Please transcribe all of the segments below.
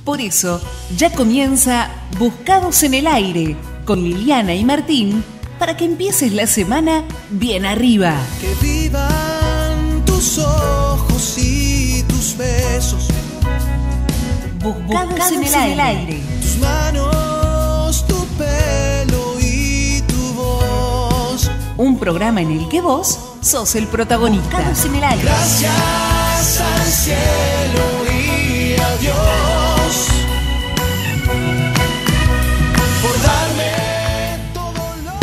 Por eso, ya comienza Buscados en el Aire, con Liliana y Martín, para que empieces la semana bien arriba. Que vivan tus ojos y tus besos. Buscados en el aire. Tus manos, tu pelo y tu voz. Un programa en el que vos sos el protagonista. Buscados en el aire. Gracias al cielo y a Dios por darme todo lo...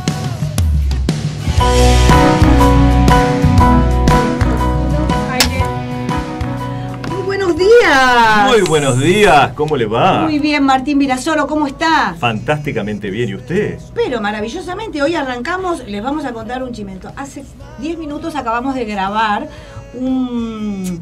Muy buenos días. Muy buenos días, ¿cómo le va? Muy bien, Martín Virasoro, ¿cómo está? Fantásticamente bien, ¿y usted? Pero maravillosamente, hoy arrancamos, les vamos a contar un chimento. Hace 10 minutos acabamos de grabar un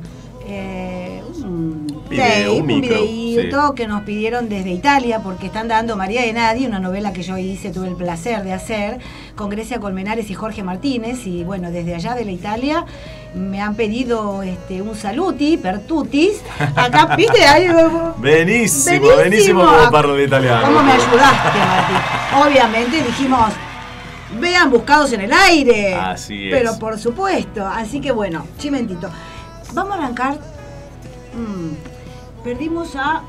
videíto, sí, que nos pidieron desde Italia, porque están dando María de Nadie, una novela que yo hice, tuve el placer de hacer, con Grecia Colmenares y Jorge Martínez, y bueno, desde allá de la Italia me han pedido un saluti per tutis. Acá, ¿viste? Benissimo como parlo de italiano. ¿Cómo me ayudaste, Martín? Obviamente dijimos, vean Buscados en el Aire. Así es. Pero por supuesto. Así que bueno, chimentito. Vamos a arrancar. Perdimos a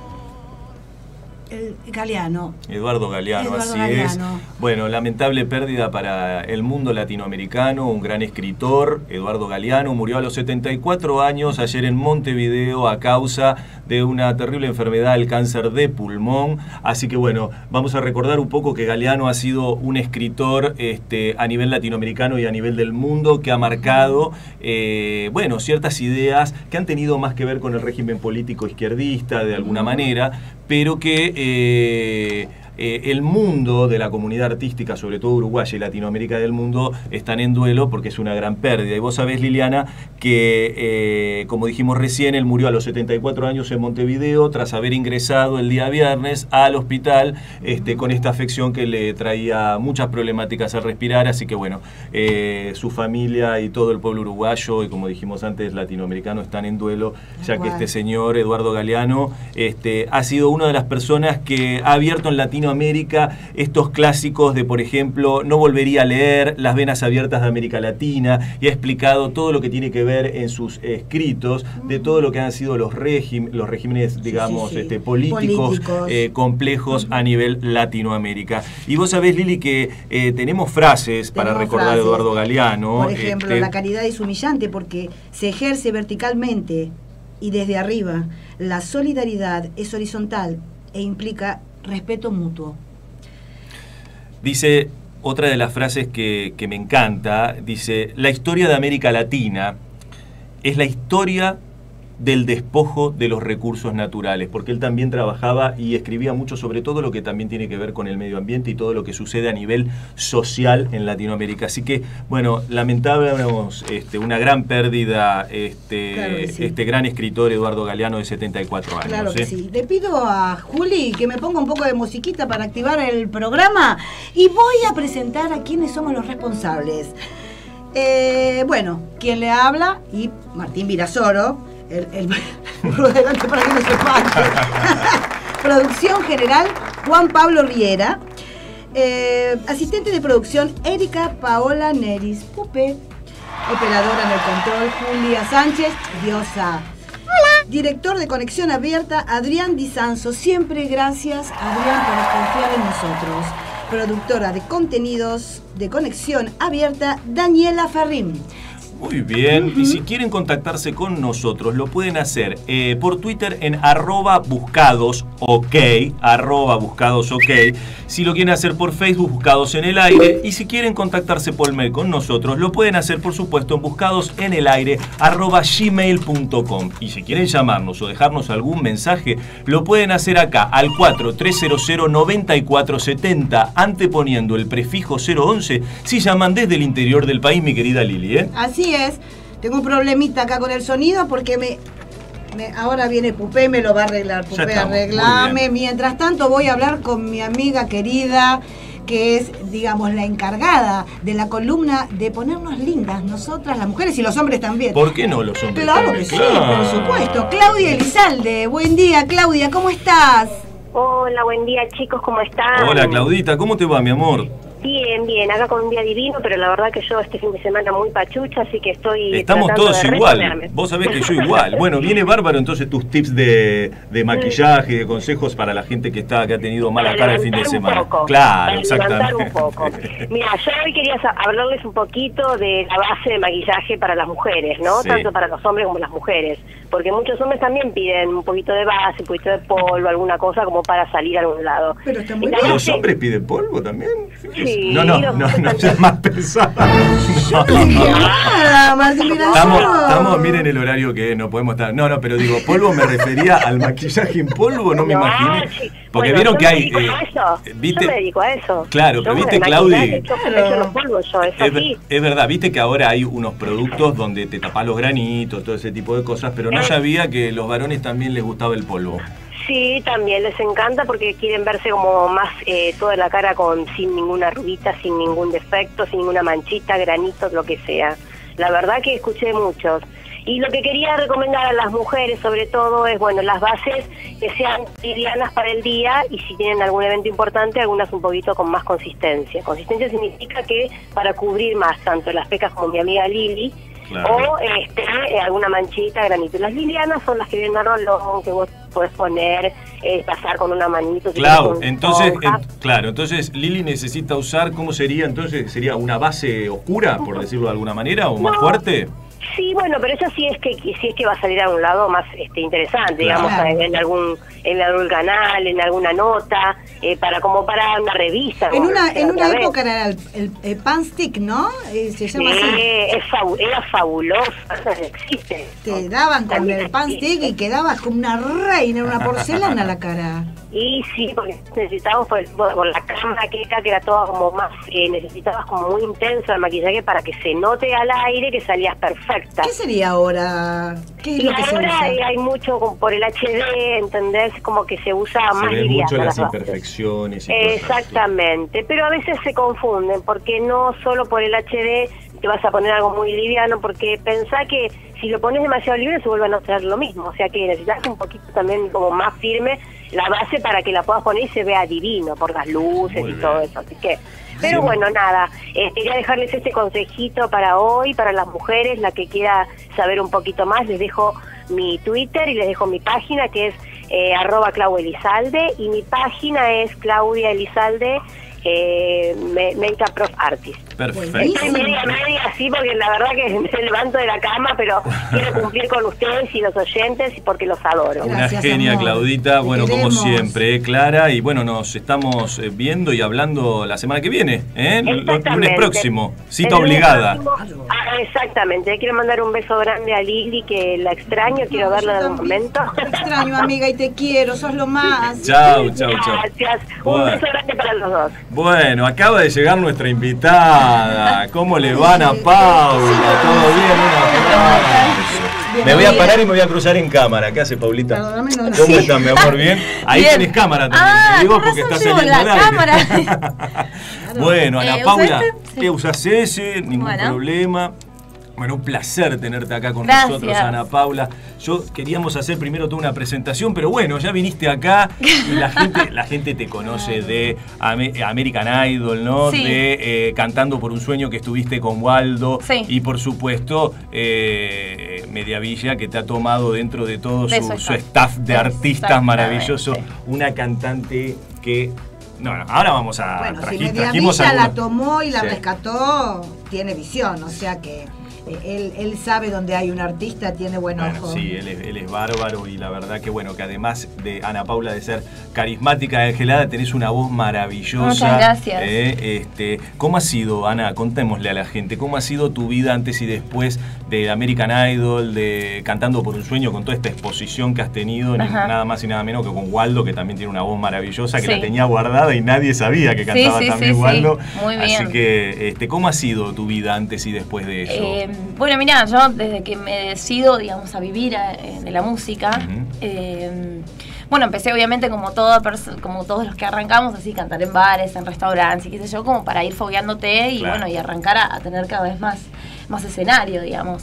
Galeano. Eduardo Galeano, Eduardo así Galeano. es. Bueno, lamentable pérdida para el mundo latinoamericano, un gran escritor, Eduardo Galeano, murió a los 74 años ayer en Montevideo a causa de una terrible enfermedad, el cáncer de pulmón. Así que bueno, vamos a recordar un poco que Galeano ha sido un escritor a nivel latinoamericano y a nivel del mundo que ha marcado ciertas ideas que han tenido más que ver con el régimen político izquierdista de alguna manera, pero que el mundo de la comunidad artística, sobre todo uruguaya y Latinoamérica del mundo, están en duelo porque es una gran pérdida. Y vos sabés, Liliana, que como dijimos recién, él murió a los 74 años en Montevideo tras haber ingresado el día viernes al hospital con esta afección que le traía muchas problemáticas al respirar. Así que bueno, su familia y todo el pueblo uruguayo y, como dijimos antes, latinoamericano están en duelo, ya que este señor, Eduardo Galeano, ha sido una de las personas que ha abierto en Latinoamérica estos clásicos de, por ejemplo, No volvería a leer, Las venas abiertas de América Latina, y ha explicado todo lo que tiene que ver en sus escritos de todo lo que han sido los regímenes, digamos, políticos. Complejos a nivel Latinoamérica. Y vos sabés, Lili, que tenemos frases para recordar a Eduardo Galeano. Por ejemplo, la caridad es humillante porque se ejerce verticalmente y desde arriba. La solidaridad es horizontal e implica respeto mutuo. Dice, otra de las frases que me encanta, dice, la historia de América Latina es la historia del despojo de los recursos naturales, porque él también trabajaba y escribía mucho sobre todo lo que también tiene que ver con el medio ambiente y todo lo que sucede a nivel social en Latinoamérica. Así que, bueno, lamentábamos una gran pérdida, claro que sí, este gran escritor Eduardo Galeano de 74 años. Claro que sí. Le pido a Juli que me ponga un poco de musiquita para activar el programa y voy a presentar a quienes somos los responsables. Bueno, quien le habla y Martín Virasoro, el delante para que no se falte. Producción general, Juan Pablo Riera. Asistente de producción, Erika Paola Neris Pupe. Operadora en el control, Julia Sánchez, diosa. Hola. Director de Conexión Abierta, Adrián Di Sanso. Siempre gracias, Adrián, por confiar en nosotros. Productora de contenidos de Conexión Abierta, Daniela Ferrín. Muy bien, y si quieren contactarse con nosotros, lo pueden hacer por Twitter en @buscadosok, @buscadosok. Si lo quieren hacer por Facebook, Buscados en el Aire. Y si quieren contactarse por mail con nosotros, lo pueden hacer, por supuesto, en buscadosenelaire@gmail.com. Y si quieren llamarnos o dejarnos algún mensaje, lo pueden hacer acá al 4300-9470, anteponiendo el prefijo 011, si llaman desde el interior del país, mi querida Lili, ¿eh? Así es, tengo un problemita acá con el sonido porque ahora viene Pupé y me lo va a arreglar. Pupé, arreglame. Mientras tanto voy a hablar con mi amiga querida, que es, digamos, la encargada de la columna de ponernos lindas nosotras, las mujeres y los hombres también. ¿Por qué no los hombres Claro también? que sí, por supuesto. Claudia Elizalde, buen día, Claudia, ¿cómo estás? Hola, buen día chicos, ¿cómo están? Hola Claudita, ¿cómo te va, mi amor? Bien, bien, acá con un día divino, pero la verdad que yo este fin de semana muy pachucha, así que estoy Estamos tratando todos de igual, reponerme. vos sabés que yo igual. Bueno, viene bárbaro entonces tus tips de maquillaje, de consejos para la gente que ha tenido mala cara el fin de semana. Claro, exactamente. Un poco. Mira, yo hoy quería hablarles un poquito de la base de maquillaje para las mujeres, ¿no? Sí. Tanto para los hombres como las mujeres, porque muchos hombres también piden un poquito de base, un poquito de polvo, alguna cosa como para salir a algún lado. Pero está muy Y la bien. ¿Los base- hombres piden polvo también? Sí, No, seas más pesado. Nada, Martín Mirazón. Estamos, miren el horario que es, no podemos estar. No, pero digo, polvo me refería al maquillaje en polvo, no me imaginé. Sí. Porque Bueno, vieron yo que me hay. dedico a eso. ¿viste? Yo me dedico a eso. Claro, pero viste, Claudi. Yo los polvos, yo, es así. Es verdad, viste que ahora hay unos productos donde te tapás los granitos, todo ese tipo de cosas, pero no sabía que los varones también les gustaba el polvo. Sí, también les encanta porque quieren verse como más toda la cara sin ninguna arruguita, sin ningún defecto, sin ninguna manchita, granitos, lo que sea. La verdad que escuché muchos. Y lo que quería recomendar a las mujeres sobre todo es, bueno, las bases que sean livianas para el día y si tienen algún evento importante, algunas un poquito con más consistencia. Consistencia significa que para cubrir más tanto las pecas como mi amiga Lili, Claro. o alguna manchita, granito. Las livianas son las que vienen a rolón, que vos podés poner, pasar con una manito. Claro, entonces Lili necesita usar, ¿cómo sería entonces? ¿Sería una base oscura, por decirlo de alguna manera, o más No. fuerte? Sí, bueno, pero eso sí es que va a salir a un lado más interesante, Claro. digamos, en algún canal, en alguna nota, para una revista. En como una otra vez. época era el pan stick, ¿no? Se llama así. Era fabuloso, eso no existe. Te daban con También el pan existe. stick y quedabas como una reina, una porcelana la cara. Y sí, porque necesitábamos por la cámara que era todo como más, necesitabas como muy intenso el maquillaje para que se note al aire que salías perfecta. ¿Qué sería ahora? ¿Qué es Y lo que se ahora usa? hay mucho como por el HD, ¿entendés? Como que se usa Se más ven liviana mucho las bases. imperfecciones y cosas así. Exactamente, pero a veces se confunden porque no solo por el HD te vas a poner algo muy liviano, porque pensá que si lo pones demasiado liviano se vuelve a notar lo mismo, o sea que necesitas un poquito también como más firme la base para que la puedas poner y se vea divino por las luces Muy y bien. todo eso, así que... Pero Sí. bueno, nada, quería dejarles este consejito para hoy, para las mujeres, la que quiera saber un poquito más, les dejo mi Twitter y les dejo mi página que es @ClauElizalde y mi página es Claudia Elizalde Makeup Prof Artist. Perfecto. Estoy media así porque la verdad que me levanto de la cama, pero quiero cumplir con ustedes y los oyentes y porque los adoro. Gracias. Una genia, amor. Claudita. Te Bueno, como queremos. siempre, Clara. Y bueno, nos estamos viendo y hablando la semana que viene, ¿eh? El lunes Exactamente. próximo. Cita El lunes obligada. próximo. Exactamente. Le quiero mandar un beso grande a Lili, que la extraño, quiero verla en algún momento. Te extraño, amiga, y te quiero, sos lo más. Chau, chau, chau. Gracias. Un Bueno. beso grande para los dos. Bueno, acaba de llegar nuestra invitada. ¿Cómo le van a Paula? ¿Todo bien? Un aplauso. Me voy a parar y me voy a cruzar en cámara. ¿Qué hace, Paulita? Perdóname, no, no. ¿Cómo estás, mi amor? ¿Bien? Ahí Bien. tenés cámara también. Ah, te digo con porque razón estás llevo saliendo la al aire. cámara. Bueno, Ana ¿usa Paula, este? ¿te usas ese? Ningún Bueno. problema. Bueno, un placer tenerte acá con Gracias. nosotros, Ana Paula. Yo queríamos hacer primero toda una presentación, pero bueno, ya viniste acá y la gente te conoce de American Idol, ¿no? Sí. De Cantando por un Sueño, que estuviste con Waldo. Sí. Y por supuesto, Mediavilla, que te ha tomado dentro de todo De su su staff de artistas Exactamente. maravilloso. Una cantante que... No, ahora vamos a... Bueno, si trajimos Mediavilla la algunos- tomó y la Sí. rescató, tiene visión, o sea que él sabe dónde hay un artista, tiene buen Bueno, ojo. sí, él es bárbaro y la verdad que bueno, que además de Ana Paula de ser carismática y angelada, tenés una voz maravillosa. Muchas gracias. ¿Cómo ha sido, Ana? Contémosle a la gente, ¿cómo ha sido tu vida antes y después de American Idol, de Cantando por un Sueño, con toda esta exposición que has tenido, Ajá. nada más y nada menos que con Waldo, que también tiene una voz maravillosa, que Sí. la tenía guardada y nadie sabía que cantaba sí, también sí, sí. Waldo. Muy bien. Así que, ¿cómo ha sido tu vida antes y después de eso? Bueno, mira, yo desde que me decido, digamos, a vivir de la música, Ujú. bueno, empecé obviamente como todos los que arrancamos, así, cantar en bares, en restaurantes y qué sé yo, como para ir fogueándote y Claro. bueno, y arrancar a tener cada vez más escenario, digamos.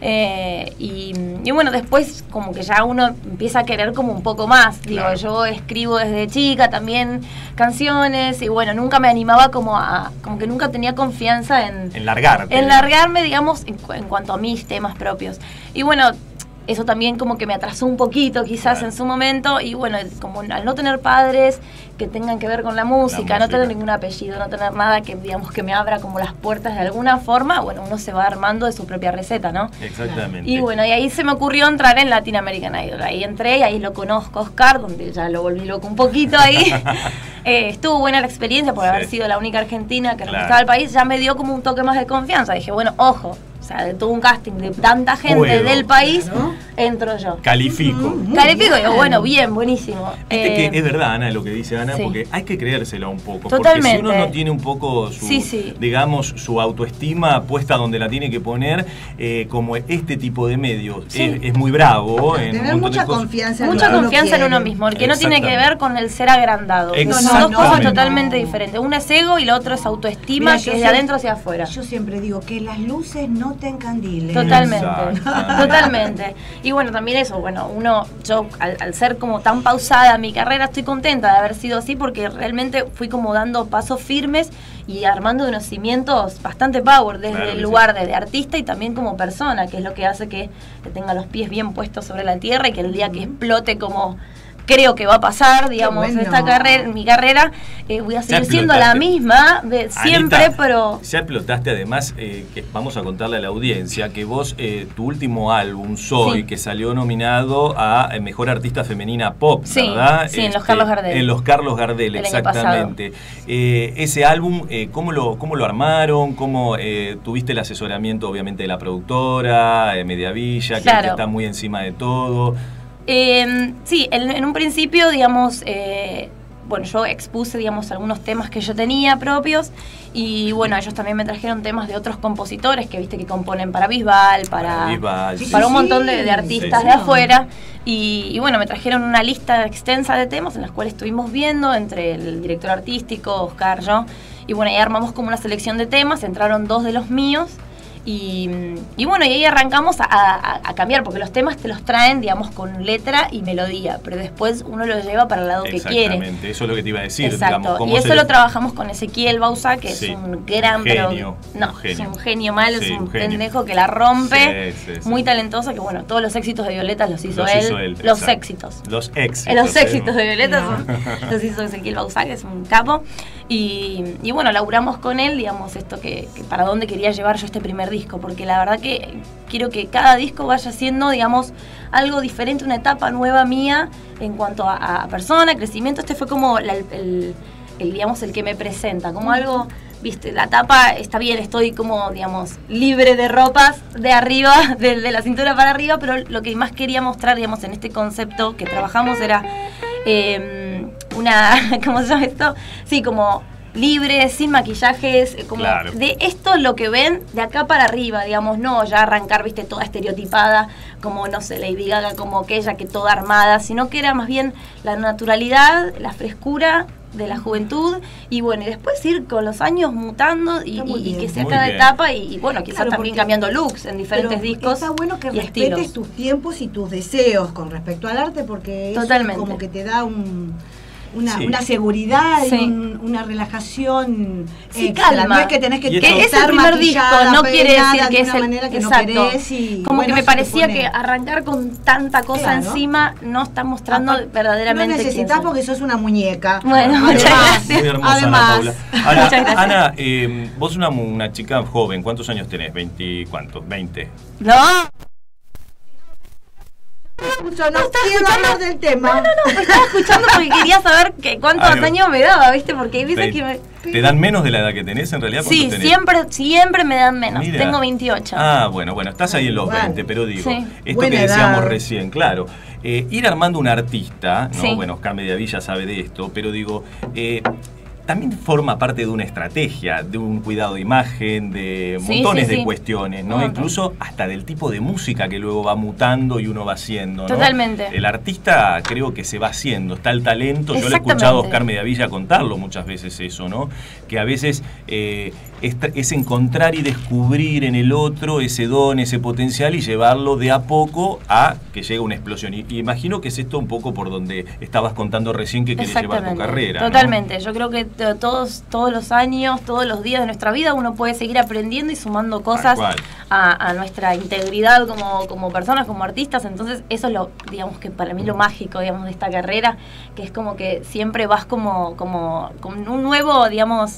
Y bueno, después como que ya uno empieza a querer como un poco más. Digo, Claro. yo escribo desde chica también canciones y bueno, nunca me animaba como que nunca tenía confianza en largarte. en largarme, digamos, en cuanto a mis temas propios. Y bueno, eso también como que me atrasó un poquito quizás Claro. en su momento y bueno, como al no tener padres que tengan que ver con la música, no tener ningún apellido, no tener nada que digamos que me abra como las puertas de alguna forma, bueno, uno se va armando de su propia receta, ¿no? Exactamente. Y bueno, y ahí se me ocurrió entrar en Latin American Idol. Ahí entré y ahí lo conozco a Oscar, donde ya lo volví loco un poquito ahí. Estuvo buena la experiencia por haber sido la única argentina que Claro. representaba el país. Ya me dio como un toque más de confianza. Dije, bueno, ojo, o sea, de todo un casting de tanta gente Puedo. del país, Claro. entro yo. Califico. Califico, digo, bueno, bien, buenísimo. Viste que es verdad, Ana, lo que dice Ana, sí. porque hay que creérsela un poco. Totalmente. Porque si uno no tiene un poco su, Sí. digamos, su autoestima puesta donde la tiene que poner, como este tipo de medios Sí. es muy bravo. En un Tener montón de mucha cosas. confianza Mucha lo que confianza en quiere. uno mismo, el que no tiene que Exactamente. ver con el ser agrandado. Son dos Exactamente. cosas totalmente diferentes. Una es ego y la otra es autoestima, Mira, que yo es de siempre- adentro hacia afuera. Yo siempre digo que las luces no te encandilen. Totalmente, Exactamente. totalmente. Y bueno, también eso, bueno, yo al ser como tan pausada mi carrera, estoy contenta de haber sido así porque realmente fui como dando pasos firmes y armando unos cimientos bastante power desde Claro que el sí. lugar de artista y también como persona, que es lo que hace que tenga los pies bien puestos sobre la tierra y que el día que explote como creo que va a pasar, digamos, bueno. mi carrera, voy a seguir siendo la explotaste. misma de siempre, Anita, pero... Ya explotaste además, que vamos a contarle a la audiencia que vos, tu último álbum, Soy, Sí. que salió nominado a Mejor Artista Femenina Pop, Sí, ¿verdad? sí, en los Carlos Gardel. En los Carlos Gardel, El año exactamente. Ese álbum, ¿cómo lo armaron? ¿Cómo tuviste el asesoramiento, obviamente, de la productora, Mediavilla, que Claro. está muy encima de todo? Sí, en un principio, digamos, bueno, yo expuse, digamos, algunos temas que yo tenía propios y bueno, ellos también me trajeron temas de otros compositores que viste que componen para Bisbal, para Bisbal, sí. un montón Sí, de artistas sí, de sí. afuera y bueno, me trajeron una lista extensa de temas en las cuales estuvimos viendo entre el director artístico, Oscar, yo, y bueno, ahí armamos como una selección de temas, entraron 2 de los míos. Y bueno, y ahí arrancamos a cambiar, porque los temas te los traen, digamos, con letra y melodía, pero después uno lo lleva para el lado que quiere. Exactamente, eso es lo que te iba a decir. Exacto, Digamos, cómo y eso se lo le- trabajamos con Ezequiel Bausa, que Sí, es un gran un genio, no, un genio. es un genio mal, Sí, es un un genio. pendejo que la rompe, Sí, sí, sí. muy talentoso, que bueno, todos los éxitos de Violeta los hizo Los él, hizo él, los exacto. éxitos. Los éxitos. Los éxitos de Violeta No. los hizo Ezequiel Bausa, que es un capo. Y bueno, laburamos con él, digamos, esto que para dónde quería llevar yo este primer disco, porque la verdad que quiero que cada disco vaya siendo, digamos, algo diferente, una etapa nueva mía en cuanto a persona, crecimiento. Este fue como digamos, el que me presenta, como algo... Viste, la tapa está bien, estoy como, digamos, libre de ropas de arriba, de la cintura para arriba, pero lo que más quería mostrar, digamos, en este concepto que trabajamos era ¿cómo se llama esto? Sí, como libre, sin maquillajes, como Claro. de esto lo que ven de acá para arriba, digamos, no ya arrancar, viste, toda estereotipada, como, no sé, Lady Gaga, como aquella que toda armada, sino que era más bien la naturalidad, la frescura de la juventud y bueno, y después ir con los años mutando y, Está muy y que bien. sea Muy cada bien. etapa y bueno, quizás Claro, también porque- cambiando looks en diferentes Pero discos está bueno que y respetes estilos. tus tiempos y tus deseos con respecto al arte porque eso Totalmente. como que te da una Sí. seguridad Sí. y una relajación Sí, extra. calma. No es que tenés que Y Que es estar el primer disco, maquillada, no quiere peinada decir que de es una el manera que exacto. no querés y como bueno, que me eso te parecía pone- que arrancar con tanta cosa Claro. encima no está mostrando Aparte, verdaderamente no quién necesitas soy. porque sos una muñeca. Bueno, Muy muchas hermosa, gracias. Muy hermosa, Además. Ana Paula. Ahora, Muchas gracias. Ana, vos una chica joven, ¿cuántos años tenés? ¿20 cuántos? ¿20? No, Yo no quiero hablar del tema. me estaba escuchando porque quería saber cuántos Ahí va. años me daba, ¿viste? Porque hay veces que ¿Te dan menos de la edad que tenés en realidad? ¿Cuánto Sí, tenés? siempre me dan menos. Mira. Tengo 28. Ah, bueno, estás ahí en los Igual. 20, pero digo, Sí. esto Buena que decíamos edad. recién, claro, ir armando un artista, ¿no? Sí. Bueno, Oscar Mediavilla sabe de esto, pero digo, también forma parte de una estrategia, de un cuidado de imagen, de montones de cuestiones, ¿no? Incluso hasta del tipo de música que luego va mutando y uno va haciendo, ¿no? Totalmente. El artista creo que se va haciendo, está el talento. Yo le he escuchado a Oscar Mediavilla contarlo muchas veces eso, ¿no? Que a veces es encontrar y descubrir en el otro ese don, ese potencial y llevarlo de a poco a que llegue una explosión. Y imagino que es esto un poco por donde estabas contando recién que querés llevar tu carrera, ¿no? Totalmente. Yo creo que todos los años, todos los días de nuestra vida uno puede seguir aprendiendo y sumando cosas a nuestra integridad como personas, como artistas. Entonces eso es digamos que para mí lo mágico, digamos, de esta carrera, que es como que siempre vas como con un nuevo, digamos,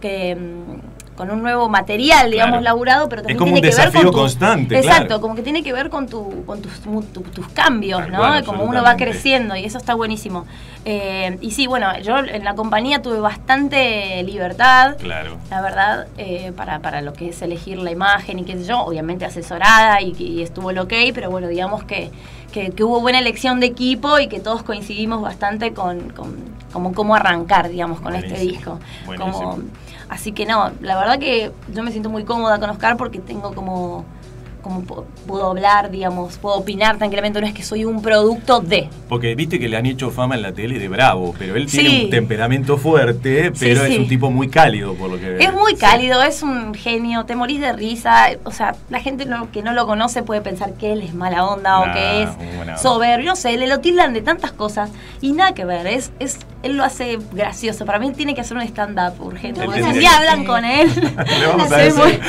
con un nuevo material, digamos, laburado, pero también tiene que ver con tu constante, exacto, como que tiene que ver con tus cambios, ¿no? Como uno va creciendo y eso está buenísimo. Y sí, bueno, yo en la compañía tuve bastante libertad, la verdad, para lo que es elegir la imagen y qué sé yo, obviamente asesorada y estuvo el ok, pero bueno, digamos que hubo buena elección de equipo y que todos coincidimos bastante con cómo arrancar, digamos, con este disco. Así que no, la verdad que yo me siento muy cómoda con Oscar porque tengo como puedo hablar, digamos, puedo opinar tranquilamente, no es que soy un producto de. Porque viste que le han hecho fama en la tele de bravo, pero él tiene un temperamento fuerte, pero es un tipo muy cálido, por lo que veo. Es muy cálido, es un genio, te morís de risa, o sea, la gente que no lo conoce puede pensar que él es mala onda o que es soberbio, no sé, le lo tildan de tantas cosas y nada que ver, él lo hace gracioso. Para mí él tiene que hacer un stand-up urgente. Un día hablan con él. Le vamos a decir.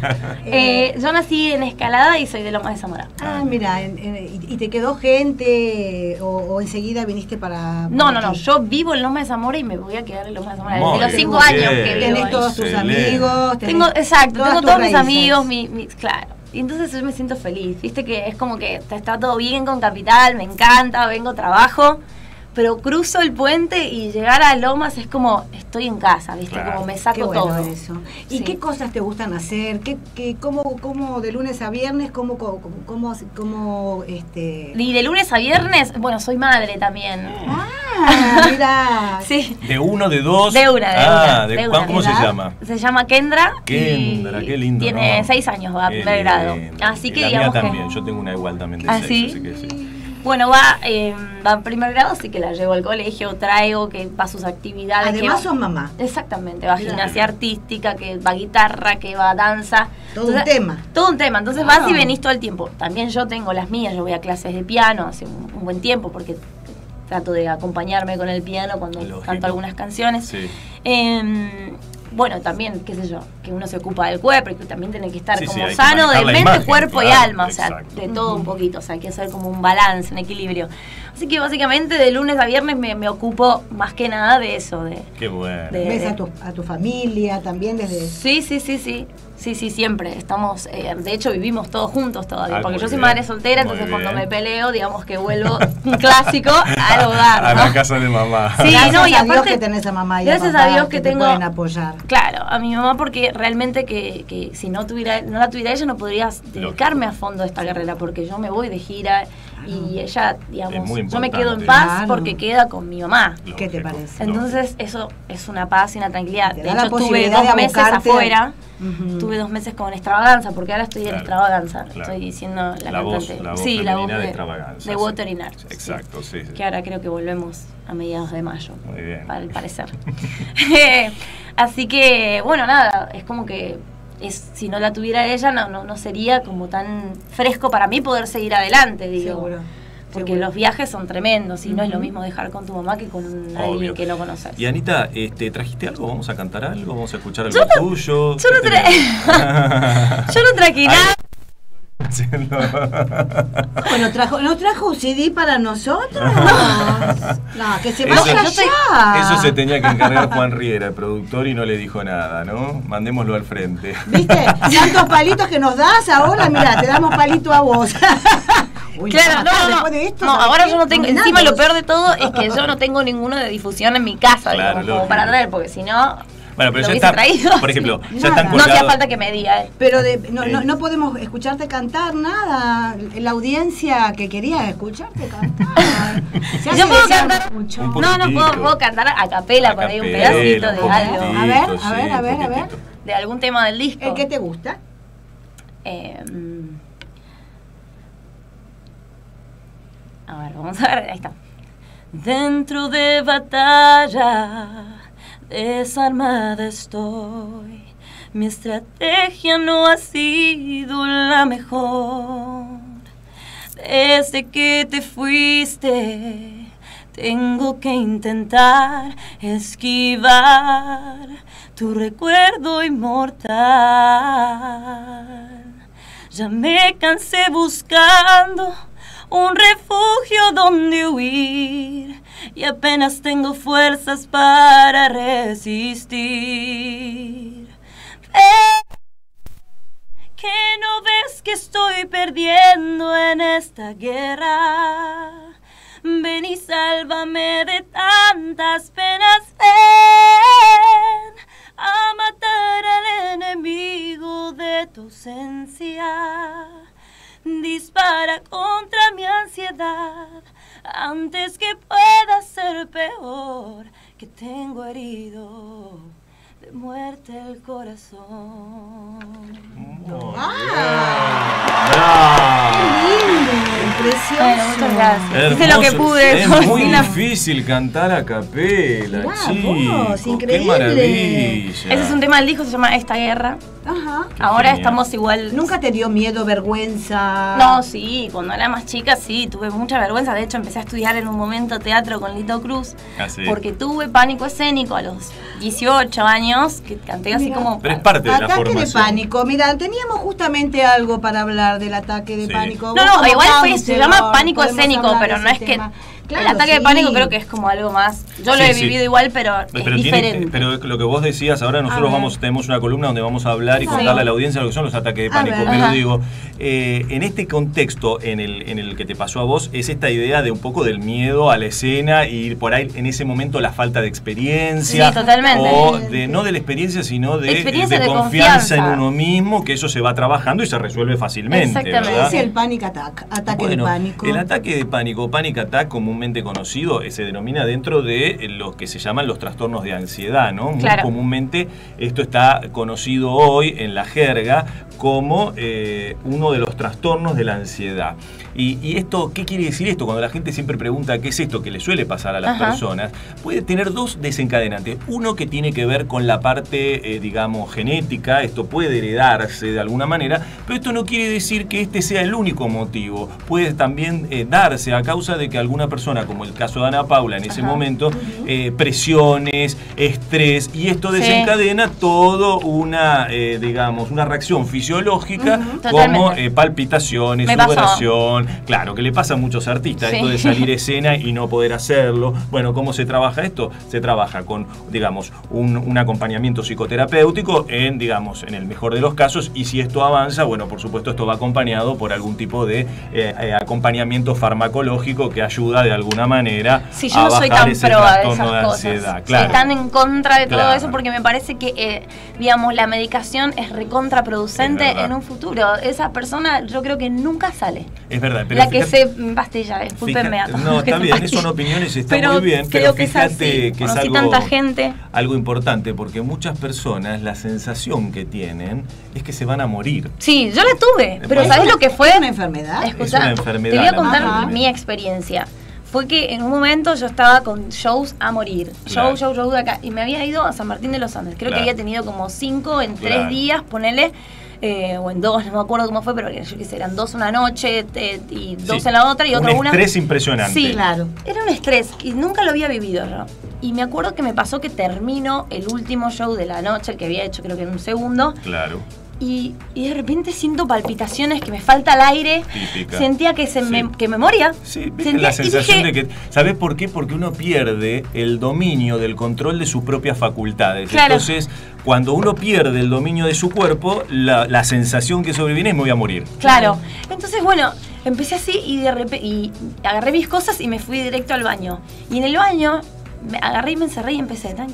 Yo nací en Escalada y soy de Lomas de Zamora. Ah, mira, ¿y te quedó gente o enseguida viniste para...? No, yo vivo en Lomas de Zamora y me voy a quedar en Lomas de Zamora. Desde los 5 años que vivo. Tenés todos tus amigos. Tengo todos mis amigos, claro. Y entonces yo me siento feliz, viste que es como que está todo bien con Capital, me encanta, vengo, trabajo, pero cruzo el puente y llegar a Lomas es como estoy en casa, viste, como me saco todo. Eso. ¿Y qué cosas te gustan hacer? ¿Cómo de lunes a viernes? Y de lunes a viernes, bueno, soy madre también. Ah, mira. Sí. ¿De uno, de dos? De una. ¿Cómo se llama? Se llama Kendra. Kendra, qué lindo. Tiene 6 años, va a primer grado. Así que digamos mía también, yo tengo una igual también de 6, así que sí. Bueno, va en primer grado, así que la llevo al colegio, traigo, que va a sus actividades. Además sos mamá. Exactamente, va a gimnasia artística, que va a guitarra, que va a danza. Todo un tema. Todo un tema, entonces vas y venís todo el tiempo. También yo tengo las mías, yo voy a clases de piano hace un buen tiempo, porque trato de acompañarme con el piano cuando canto algunas canciones. Sí. Bueno, también, qué sé yo, que uno se ocupa del cuerpo y que también tiene que estar como sano de mente, cuerpo y alma, o sea, de todo un poquito, o sea, hay que hacer como un balance, un equilibrio. Así que básicamente de lunes a viernes me ocupo más que nada de eso. Qué bueno. ¿Ves a tu familia también desde...? Sí, siempre. Estamos, de hecho vivimos todos juntos todavía, porque yo soy madre soltera, entonces cuando me peleo, digamos que vuelvo un clásico al hogar, a la casa de mamá. Sí, gracias a Dios que tenés a mamá y gracias a Dios que te tengo, pueden apoyar. Claro, a mi mamá, porque realmente que si no la tuviera ella no podría dedicarme a fondo a esta carrera, porque yo me voy de gira y ella, digamos, yo me quedo en paz porque queda con mi mamá. ¿Qué te parece? Entonces eso es una paz y una tranquilidad. De hecho tuve 2 meses afuera. Tuve 2 meses con Extravaganza, porque ahora estoy en Extravaganza. Estoy diciendo la cantante. La voz de Watering Arts. Exacto, sí. Que ahora creo que volvemos a mediados de mayo. Muy bien. Al parecer. Así que, bueno, nada, es como que si no la tuviera ella, no sería como tan fresco para mí poder seguir adelante, digo. Seguro. Porque los viajes son tremendos y no es lo mismo dejar con tu mamá que con alguien que no conoces. Y Anita, ¿trajiste algo? ¿Vamos a cantar algo? ¿Vamos a escuchar algo tuyo? Yo no traje nada. Bueno, ¿no trajo un CD para nosotros? No, que se vaya allá. Eso se tenía que encargar Juan Riera, el productor, y no le dijo nada, ¿no? Mandémoslo al frente. ¿Viste? Tantos palitos que nos das ahora, mira, te damos palito a vos. Uy, claro, no, ahora yo no tengo, encima lo peor de todo es que yo no tengo ninguno de difusión en mi casa, digamos, como para traer, porque si no... Bueno, pero lo ya hubiese está, traído. por ejemplo, Sí. ya están No No hacía colgados. falta que me diga. Pero no podemos escucharte cantar nada. La audiencia que quería escucharte cantar. Se hace Yo puedo desear cantar mucho. Un No, poquitito. puedo cantar a capela por ahí un pedacito de un algo. poquitito, A ver, sí, a ver, a ver, un a ver. poquitito. De algún tema del disco. ¿El que te gusta? A ver, vamos a ver, ahí está. Dentro de batalla, desarmada estoy. Mi estrategia no ha sido la mejor. Desde que te fuiste, tengo que intentar esquivar tu recuerdo inmortal. Ya me cansé buscando un refugio donde huir y apenas tengo fuerzas para resistir. ¿Que no ves que estoy perdiendo en esta guerra? Ven y sálvame de tantas penas. Ven a matar al enemigo de tu ausencia. Dispara contra mi ansiedad antes que pueda ser peor, que tengo herido de muerte el corazón. Precioso. Bueno, muchas gracias. Hice lo que Hermoso. pude. Es con muy la- difícil cantar a capela, Mirá, chicos. vos, Qué increíble. maravilla. Ese es un tema del disco, se llama Esta Guerra. Ajá. Ahora genial. estamos igual. ¿Nunca te dio miedo, vergüenza? No, sí, cuando era más chica sí, tuve mucha vergüenza. De hecho, empecé a estudiar en un momento teatro con Lito Cruz. Ah, sí. Porque tuve pánico escénico a los 18 años, que canté así Mira. como... Pero es parte de la Ataque de formación. pánico. Mira, teníamos justamente algo para hablar del ataque de Sí. pánico. No, Vos no, como igual se counselor, llama pánico podemos escénico, hablar pero de no ese es que... tema. El Claro, ataque de sí. pánico creo que es como algo más... Yo lo Sí, he sí. vivido igual, pero es Pero, diferente. pero lo que vos decías, ahora nosotros ver. tenemos una columna donde vamos a hablar y Sí. contarle a la audiencia lo que son los ataques de A pánico. ver. Pero Ajá. digo, en este contexto en el que te pasó a vos, es esta idea de un poco del miedo a la escena y por ahí en ese momento la falta de experiencia. Sí, totalmente. O no de la experiencia, sino de Experiencia de confianza en confianza. uno mismo, que eso se va trabajando y se resuelve fácilmente. Exactamente. ¿Qué ¿verdad? es el panic attack? Ataque Bueno, de pánico. el ataque de pánico, panic attack comúnmente conocido, se denomina dentro de lo que se llaman los trastornos de ansiedad, ¿no? Muy Claro. comúnmente esto está conocido hoy en la jerga como uno de los trastornos de la ansiedad. Y esto, ¿qué quiere decir esto? Cuando la gente siempre pregunta qué es esto que le suele pasar a las Ajá. personas, puede tener dos desencadenantes. Uno que tiene que ver con la parte, digamos, genética, esto puede heredarse de alguna manera, pero esto no quiere decir que este sea el único motivo. Puede también darse a causa de que alguna persona, como el caso de Ana Paula en ese Ajá. momento, presiones, estrés, y esto Sí. desencadena todo una, digamos, una reacción fisiológica como Totalmente. palpitaciones, Me pasó. sudoración. Claro, que le pasa a muchos artistas Sí. esto de salir a escena y no poder hacerlo. Bueno, ¿cómo se trabaja esto? Se trabaja con, digamos, un acompañamiento psicoterapéutico en, digamos, en el mejor de los casos, y si esto avanza, bueno, por supuesto esto va acompañado por algún tipo de acompañamiento farmacológico que ayuda de alguna manera Sí, yo a no soy bajar tan ese pro de trastorno esas de cosas. ansiedad. Claro. Soy tan en contra de todo Claro. eso porque me parece que, digamos, la medicación es recontraproducente Es verdad. en un futuro. Esa persona yo creo que nunca sale. Es verdad, pero La que fíjate- se pastilla, discúlpenme a todos No, los que está se bien, pastillan. son opiniones, está Pero muy bien, creo pero que es fíjate así. que es Conocí algo, tanta gente. algo importante, porque muchas personas la sensación que tienen es que se van a morir. Sí, yo la tuve, pero Bueno. ¿sabes lo que fue? ¿Es una enfermedad? Escuchá, Es una enfermedad, te voy a contar lamentablemente. mi experiencia. Fue que en un momento yo estaba con shows a morir. Claro. Show de acá. Y me había ido a San Martín de los Andes. Creo Claro. que había tenido como 5 en 3 Claro. días, ponele. O en 2, no me acuerdo cómo fue, pero yo qué sé, eran 2 una noche y 2 Sí. en la otra y otro Un una. estrés impresionante. Sí, Claro. Era un estrés y nunca lo había vivido yo. Y me acuerdo que me pasó que termino el último show de la noche, el que había hecho creo que en un segundo, Claro. y de repente siento palpitaciones, que me falta el aire. Típica. Sentía que, Sí. que me moría. Sí, viste Sentía- la y sensación dije, de que... ¿Sabés por qué? Porque uno pierde el dominio del control de sus propias facultades. Claro. Entonces, cuando uno pierde el dominio de su cuerpo, la sensación que sobreviene es me voy a morir. Claro. Entonces, bueno, empecé así y de repente y agarré mis cosas y me fui directo al baño. Y en el baño me agarré y me encerré y empecé, tranquila,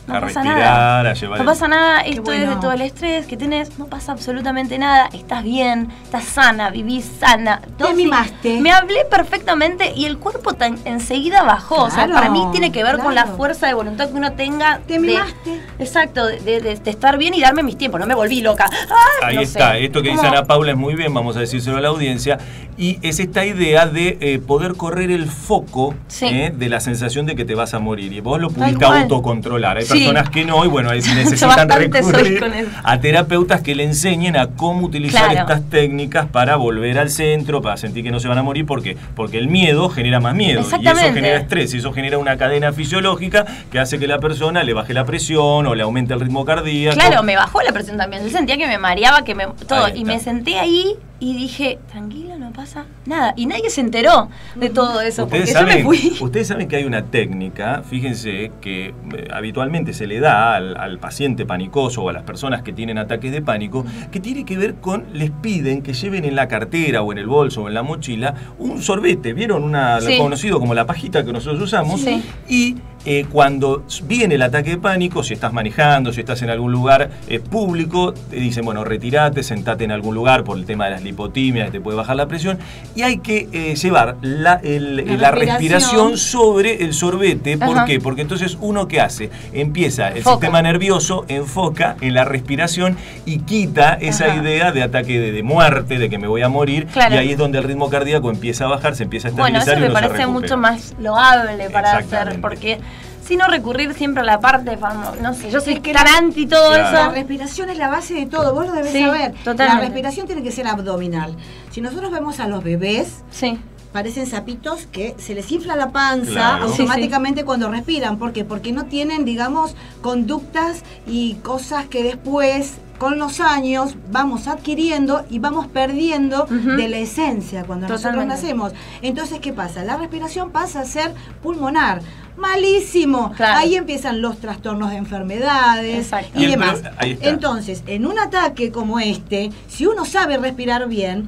no a pasa respirar, nada. a llevar No pasa nada, esto bueno. es de todo el estrés que tenés, no pasa absolutamente nada, estás bien, estás sana, vivís sana. Te mimaste. Me hablé perfectamente y el cuerpo enseguida bajó. O sea, Claro, para mí tiene que ver con la claro. fuerza de voluntad que uno tenga. Te mimaste. Exacto, de estar bien y darme mis tiempos, no me volví loca. Ahí no está, sé. esto que dice Como- Ana Paula es muy bien, vamos a decírselo a la audiencia, y es esta idea de poder correr el foco Sí. de la sensación de que te vas a morir, y vos lo Tal pudiste cual. autocontrolar. Hay Sí. personas que no, y bueno, ahí necesitan bastante soy recurrir con eso. a terapeutas que le enseñen a cómo utilizar Claro. estas técnicas para volver al centro, para sentir que no se van a morir. ¿Por qué? Porque el miedo genera más miedo, y eso Exactamente. genera estrés, y eso genera una cadena fisiológica que hace que la persona le baje la presión o le aumente el ritmo cardíaco. Claro, me bajó la presión también. Yo sentía que me mareaba, todo. Ahí Y me está. senté ahí y dije, tranquilo, no pasa nada. Y nadie se enteró de todo eso, porque Ustedes yo me fui. ustedes saben que hay una técnica, fíjense, que habitualmente se le da al paciente panicoso o a las personas que tienen ataques de pánico, que tiene que ver con, les piden que lleven en la cartera o en el bolso o en la mochila un sorbete. ¿Vieron? Sí. Lo conocido como la pajita que nosotros usamos. Sí. Y cuando viene el ataque de pánico, si estás manejando, si estás en algún lugar público, te dicen, bueno, retirate, sentate en algún lugar por el tema de las lipotimias, te puede bajar la presión, y hay que llevar la respiración sobre el sorbete. ¿Por Ajá. qué? Porque entonces uno, ¿qué hace? Empieza el Enfoca. sistema nervioso, enfoca en la respiración y quita esa Ajá. idea de ataque de muerte, de que me voy a morir, Claro. y ahí es donde el ritmo cardíaco empieza a bajar, se empieza a Bueno, estabilizar. eso y me uno se parece recupera. mucho más loable para Exactamente. hacer, porque si no recurrir siempre a la parte, no sé, yo soy Es que tan anti todo Claro. La eso. respiración es la base de todo, vos lo debés Sí, saber. totalmente. La respiración tiene que ser abdominal. Si nosotros vemos a los bebés, Sí, parecen sapitos que se les infla la panza Claro. automáticamente cuando respiran. ¿Por qué? Porque no tienen, digamos, conductas y cosas que después, con los años, vamos adquiriendo y vamos perdiendo Ujú. de la esencia cuando nosotros Totalmente. nacemos. Entonces, ¿qué pasa? La respiración pasa a ser pulmonar. Malísimo. Claro. Ahí empiezan los trastornos de enfermedades Exacto. y Y el demás. ahí está. Entonces, en un ataque como este, si uno sabe respirar bien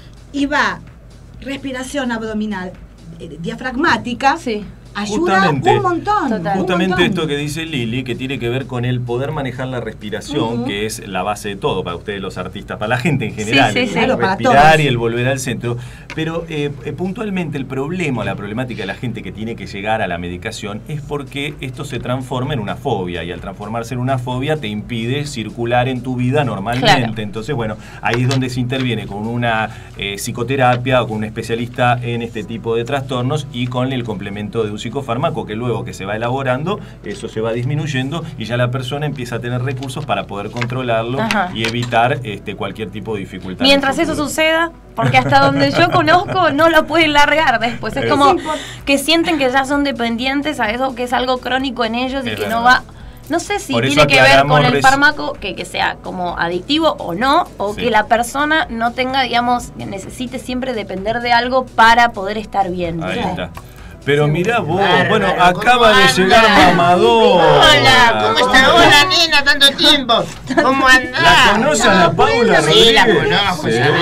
y va respiración abdominal diafragmática, sí. ayuda Justamente. un montón. Total. un Justamente montón. esto que dice Lili, que tiene que ver con el poder manejar la respiración, Ujú. que es la base de todo para ustedes los artistas, para la gente en general, Sí, sí, el sí. Claro, para respirar todos. y el volver al centro. Pero puntualmente el problema, la problemática de la gente que tiene que llegar a la medicación es porque esto se transforma en una fobia, y al transformarse en una fobia te impide circular en tu vida normalmente. Claro. Entonces, bueno, ahí es donde se interviene con una psicoterapia o con un especialista en este tipo de trastornos, y con el complemento de un psicofármaco que luego que se va elaborando, eso se va disminuyendo y ya la persona empieza a tener recursos para poder controlarlo. Ajá. Y evitar cualquier tipo de dificultad. Mientras en el eso futuro. suceda, porque hasta donde yo conozco no lo pueden largar después. Es como que sienten que ya son dependientes a eso, que es algo crónico en ellos y Es que no verdad. va. No sé si Por eso tiene que ver aclaramos con el fármaco, que sea como adictivo o no, o Sí. que la persona no tenga, digamos, que necesite siempre depender de algo para poder estar bien. Ahí ¿viste? está. Pero mirá vos, Bárbaro, bueno, ¿cómo acaba de anda? llegar Mamador. Hola, ¿cómo está? Hola, nena, tanto tiempo. ¿Cómo andás? ¿La conoce Ana Paula Sí, la Rodríguez? conozco, Sí. ¿sabes?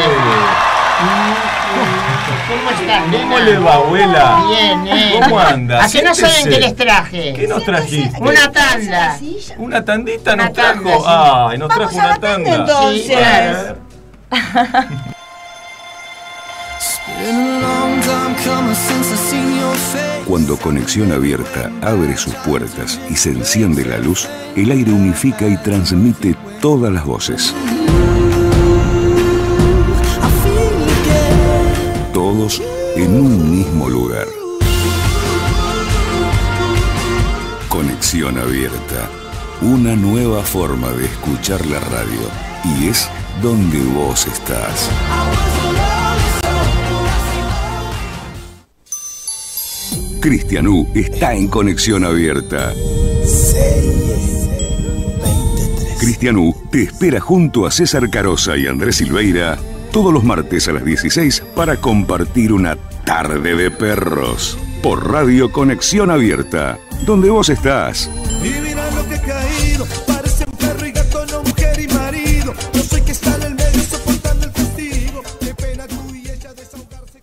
¿Cómo estás, nena? ¿Cómo le va, abuela? Bien, ¿Cómo anda? ¿A qué no saben Siéntese. qué les traje? ¿Qué nos trajiste? Una tanda. ¿Una tandita Una nos trajo? tanda, sí. Ay, nos Vamos trajo a una la tanda, tanda. entonces. Sí, claro. Cuando Conexión Abierta abre sus puertas y se enciende la luz, el aire unifica y transmite todas las voces. Todos en un mismo lugar. Conexión Abierta. Una nueva forma de escuchar la radio. Y es donde vos estás. Cristian U está en Conexión Abierta. Cristian U te espera junto a César Carosa y Andrés Silveira todos los martes a las 16 para compartir una tarde de perros por Radio Conexión Abierta, donde vos estás. Y mira lo que he caído, parecen perro y gato, no mujer y marido. Yo soy que está en el medio soportando el castigo. Qué pena tú y ella desahogarse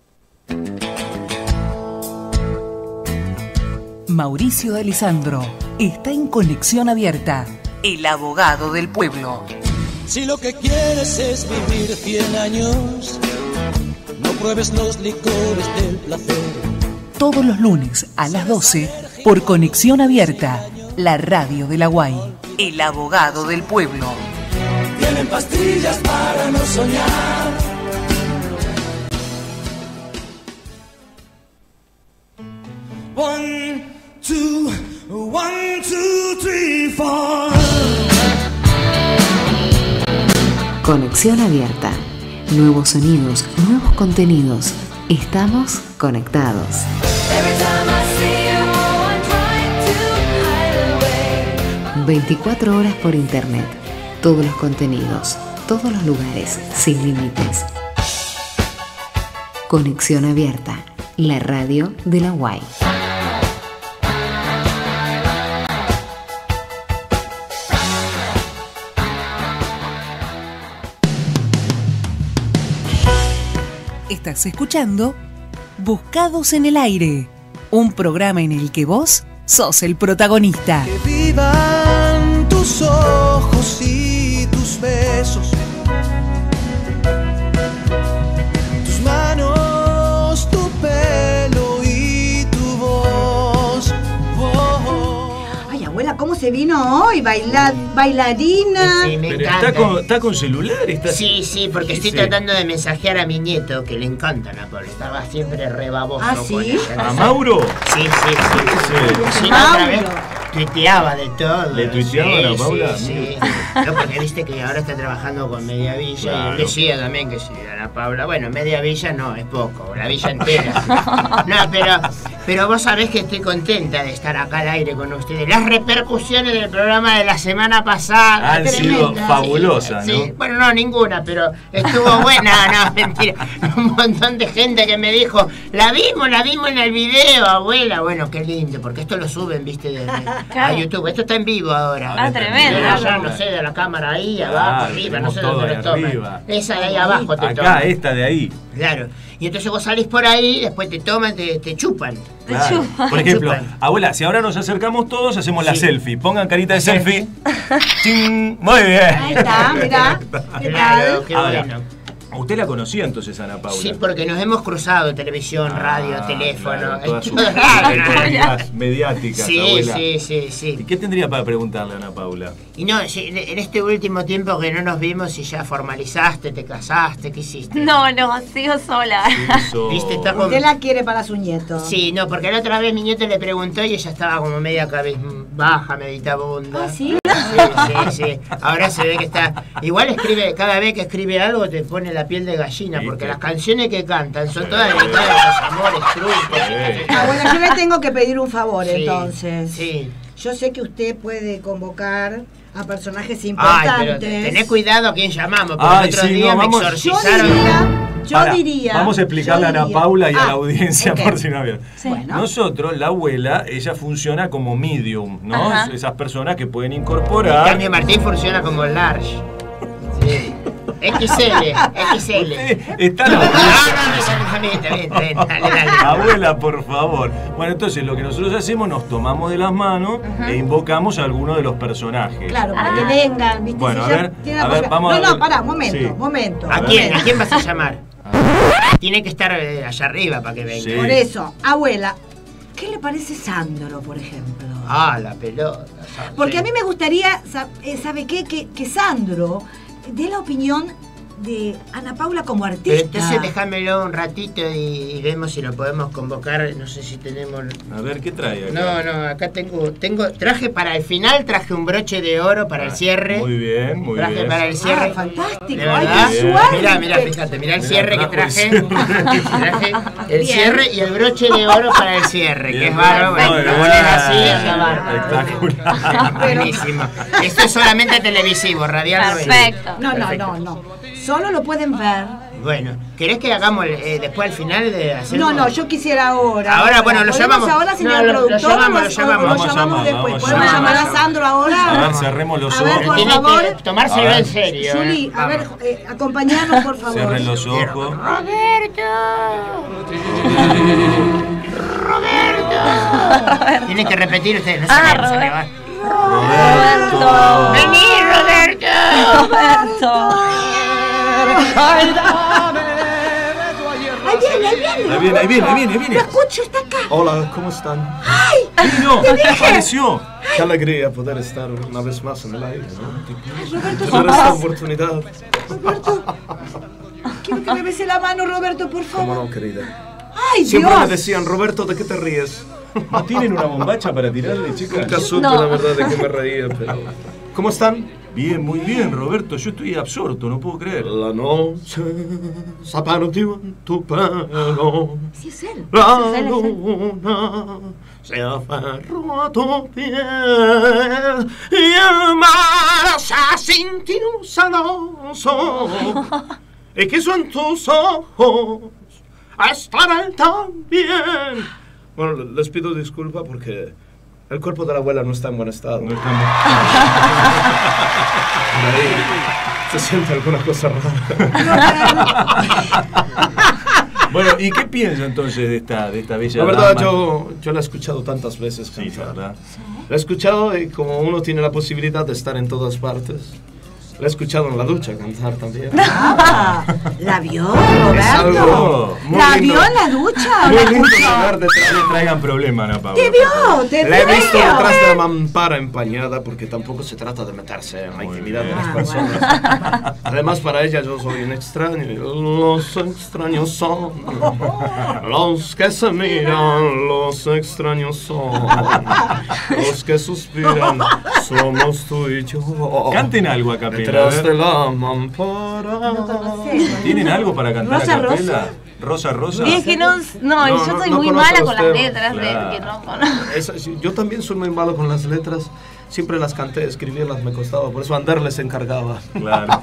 conmigo. Mauricio de Lisandro, está en Conexión Abierta, el abogado del pueblo. Si lo que quieres es vivir 100 años, no pruebes los licores del placer. Todos los lunes a las 12 por Conexión Abierta, la radio de la UAI, el abogado del pueblo. Tienen pastillas para no soñar. One, two, 3, 4. Conexión Abierta. Nuevos sonidos, nuevos contenidos. Estamos conectados. 24 horas por internet. Todos los contenidos, todos los lugares, sin límites. Conexión Abierta, la radio de la UAI. Estás escuchando Buscados en el Aire, un programa en el que vos sos el protagonista. Que vivan tus ojos y tus besos, tus manos, tu pelo y tu voz. Ay, abuela, ¿cómo se vino hoy? Bailarina. Sí, me Pero encanta. está con celular. Sí, porque estoy Sí. tratando de mensajear a mi nieto, que le encanta Ana Paula. Estaba siempre rebaboso. ¿Ah, con sí? ella. ¿A Mauro? Sí. Sí. Sí, la otra vez tuiteaba de todo. ¿Le tuiteaba a Ana Paula? Sí. No, porque viste que ahora está trabajando con Media Villa. Claro. Y él decía también que sí, Ana Paula. Bueno, Media Villa no, es poco, la villa entera. No, pero vos sabés que estoy contenta de estar acá al aire con ustedes. Las repercusiones del programa de la semana pasada. Han sido tremendas. fabulosas, Sí, ¿no? sí. Bueno, no, ninguna, pero estuvo buena. No, mentira. Un montón de gente que me dijo, la vimos en el video, abuela. Bueno, qué lindo, porque esto lo suben, viste, a YouTube. Esto está en vivo ahora. Ah, tremendo. Pero allá, no sé, de la cámara ahí, abajo, arriba, no sé tenemos dónde lo todo ahí toman. arriba. Esa de ahí abajo te Acá, toman. esta de ahí. Claro. Y entonces vos salís por ahí, después te toman, te chupan. Claro. Por ejemplo, abuela, si ahora nos acercamos todos, hacemos la Sí. selfie. Pongan carita de La selfie. ¡Chin! Muy bien. Ahí está, mirá. ¿Qué Claro, tal? qué Ahora, bueno. ¿usted la conocía entonces, Ana Paula? Sí, porque nos hemos cruzado televisión, radio, Ah, teléfono. claro, todas sus Todo raro. actividades mediáticas, Sí, abuela. sí. ¿Y qué tendría para preguntarle a Ana Paula? Y no, en este último tiempo que no nos vimos, si ya formalizaste, te casaste, ¿qué hiciste? No, sigo sola. Eso- ¿Viste? Está con... Usted la quiere para su nieto. Sí, no, porque la otra vez mi nieto le preguntó y ella estaba como media baja, meditabunda. Ah, ¿sí? Sí. Ahora se ve que está... Igual escribe, cada vez que escribe algo te pone la piel de gallina, porque ¿Viste? las canciones que cantan son todas dedicadas a los amores, trucos. Sí. Ah, bueno, yo le tengo que pedir un favor, Sí, entonces. sí. Yo sé que usted puede convocar a personajes Ay, importantes. pero tenés cuidado a quién llamamos, porque Ay, el otro sí, día no, me vamos. exorcizaron. Yo Pará, diría. Vamos a explicarle a Ana Paula y a la audiencia ok. por si no había. Bueno. Nosotros, la abuela, ella funciona como medium, ¿no? Ajá. Esas personas que pueden En incorporar. cambio, Martín funciona como large. Sí. XL. Usted está No, la está bien, dale. Abuela, por favor. Bueno, entonces lo que nosotros hacemos, nos tomamos de las manos e invocamos a alguno de los personajes. Claro, para que vengan, ¿viste? Bueno, Si a ya ver, tiene a la ver, posibilidad. vamos a No, ver. pará, Sí. momento. ¿A quién vas a llamar? Tiene que estar allá arriba para que venga. Sí. Por eso, abuela, ¿qué le parece Sandro, por ejemplo? Ah, la pelota. Porque a mí me gustaría, ¿sabe qué? Que Sandro dé la opinión de Ana Paula como artista. Pero entonces déjamelo un ratito y vemos si lo podemos convocar. No sé si tenemos... A ver, ¿qué trae acá? No, acá traje para el final, traje un broche de oro para el cierre. Muy bien, muy Traje bien. para el cierre. Fantástico, ¿De ay, verdad? qué suerte. Mirá, fíjate, mirá el Mirá, cierre que trajo traje. el Traje el Bien. cierre y el broche de oro para el cierre, que Bien. es bárbaro. Bueno, Muy lo bien. ponen así, es bárbaro. Espectacular. Buenísimo. Esto es solamente televisivo, radial no es. Perfecto. No. Solo lo pueden ver. Bueno, ¿querés que hagamos después al final de hacer? No, yo quisiera ahora. Ahora, bueno, lo ¿Podemos llamamos. ahora, señor No, lo productor? llamamos, o lo llamamos. lo Vamos a llamamos llamar, después. vamos a ¿Podemos llamar. llamar a Sandro ahora? A ver, cerremos los A ver, ojos. por Tiene favor. que tomárselo A ver. en serio. Juli, a ver, acompañanos, por favor. Cierren los ojos. Roberto. Tienen que repetir ustedes, no Ah, se le va. Roberto. ¡Vení, Roberto! Ahí viene. Lo escucho, está acá. Hola, ¿cómo están? ¡Vino! ¡Apareció! Qué alegría poder estar una vez más en el aire, ¿no? Roberto, Tener esta oportunidad. quiero que me bese la mano, Roberto, por ¿Cómo favor. no, querida? ¡Ay, Siempre Dios! me decían, Roberto, ¿de qué te ríes? ¿No tienen una bombacha para tirarle, chicas? Nunca supe No. la verdad de qué me reía, pero... ¿Cómo están? Bien, muy bien, Roberto. Yo estoy absorto, no puedo creer. La noche se perdió en tu pelo. Sí, es él. La Sí, es él. luna se aferró a tu piel y el mar se sintió celoso y quiso en tus ojos estar él también. Bueno, les pido disculpa porque el cuerpo de la abuela no está en buen estado. No estamos... Por ahí se siente alguna cosa rara. Bueno, ¿y qué piensa entonces de esta bella La verdad, dama? yo la he escuchado tantas veces Sí, cantar. la verdad. La he escuchado y como uno tiene la posibilidad de estar en todas partes, la he escuchado en la ducha cantar también. Ah, ¿la vio, Es algo Roberto? muy ¿La lindo. vio en la ducha o Muy la lindo escuchó? llegar detrás. No le traigan problema, Ana Paula. ¡Te vio! ¡Te La he vio! visto detrás de la mampara empañada porque tampoco se trata de meterse en la Muy intimidad de bien. las personas. Además, para ella yo soy un extraño y los extraños son los que se miran, los extraños son los que suspiran, somos tú y yo. Canten algo a capela. Detrás a ver. de la mampara. No conocemos. ¿Tienen algo para cantar Rosa, a capela? Rosa. Es que no, No, yo soy no muy conozco mala los con las temas. letras Claro. de que no conozco. Yo también soy muy malo con las letras. Siempre las canté, escribirlas me costaba, por eso Ander les encargaba. Claro.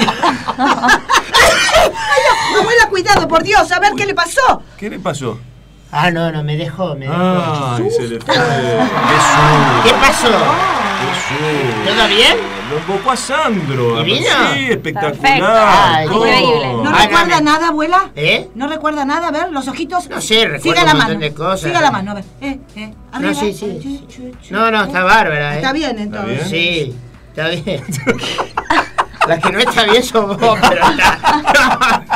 Abuela, cuidado, por Dios, a ver qué le pasó. ¿Qué le pasó? Ah, no, me dejó. Ay, se le fue. ¿Qué pasó? Jesús. ¿Todo bien? Lo invocó a Sandro. ¿Y vino? Sí, espectacular. Perfecto. Ay, todo. increíble. ¿No Ah, recuerda no, nada, abuela? ¿Eh? ¿No recuerda nada? A ver, los ojitos. No sé, recuerdo Siga un la montón mano. de cosas. Siga la mano, a ver. Arriba. No, sí. No, está bárbara, ¿eh? Está bien, entonces. ¿Está Sí, está bien. La que no está bien sos vos, pero está.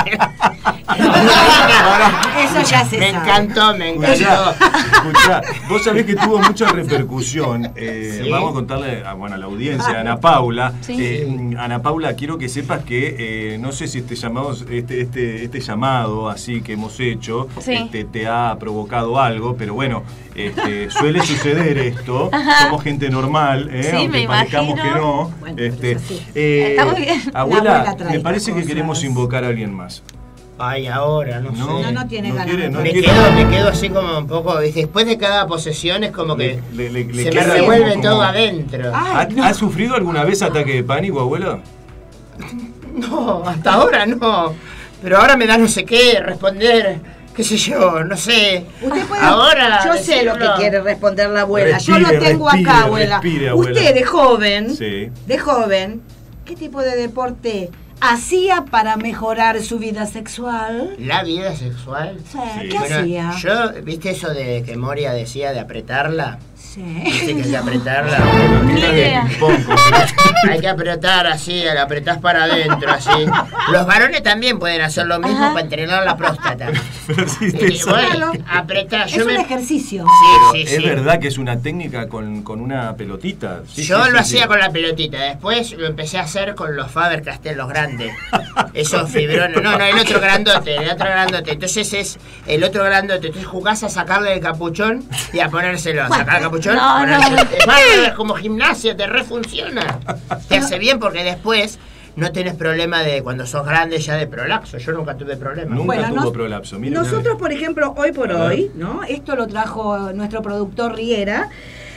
Eso ya se Me sabe. encantó, me encantó. Escuchá, vos sabés que tuvo mucha repercusión. Sí. Vamos a contarle a la audiencia, a Ana Paula. Sí. Ana Paula, quiero que sepas que no sé si este llamado así que hemos hecho Sí. te ha provocado algo, pero bueno, suele suceder esto. Somos gente normal, Sí, aunque me parezcamos imagino. que no. Bueno, pero es así. Está muy bien. La Abuela, abuela trae me parece que cosas. queremos invocar a alguien más. Ay, ahora, no, No, sé. No tiene ganas. quiere, no Me quiere. quedo así como un poco. ¿Viste? Después de cada posesión es como que Le se me queda revuelve como- todo adentro. Ay, ¿Ha sufrido alguna vez ataque de pánico, abuela? No, hasta ahora no. Pero ahora me da no sé qué, responder, qué sé yo, no sé. Usted puede. Ahora. Yo sé lo que decirlo. quiere responder la abuela. Respire, Yo lo tengo respire, acá, abuela. respire, abuela. Usted de joven. Sí. De joven. ¿Qué tipo de deporte hacía para mejorar su vida sexual? La vida sexual. Sí, Sí. ¿qué Bueno, hacía? yo, ¿viste eso de que Moria decía de apretarla? Sí. ¿Viste que hay que apretarla? Ni idea. Hay que apretar así, la apretás para adentro, así. Los varones también pueden hacer lo mismo para entrenar la próstata. Claro. Apretar. Es un ejercicio. Sí, Es verdad que es una técnica con una pelotita. Sí, Yo sí, lo sí, hacía sí. con la pelotita, después lo empecé a hacer con los Faber-Castell, los grandes. Esos fibrones. No, el otro grandote, Entonces es el otro grandote. Entonces jugás a sacarle el capuchón y a ponérselo. A sacar el capuchón. No, ponérselo. no. Es bárbaro, es como gimnasia, te refunciona. Te hace bien porque después no tenés problema de cuando sos grande ya de prolapso. Yo nunca tuve problema. Nunca tuvo nos- prolapso. Mire, nosotros, por ejemplo, hoy por A ver. hoy, ¿no? Esto lo trajo nuestro productor Riera.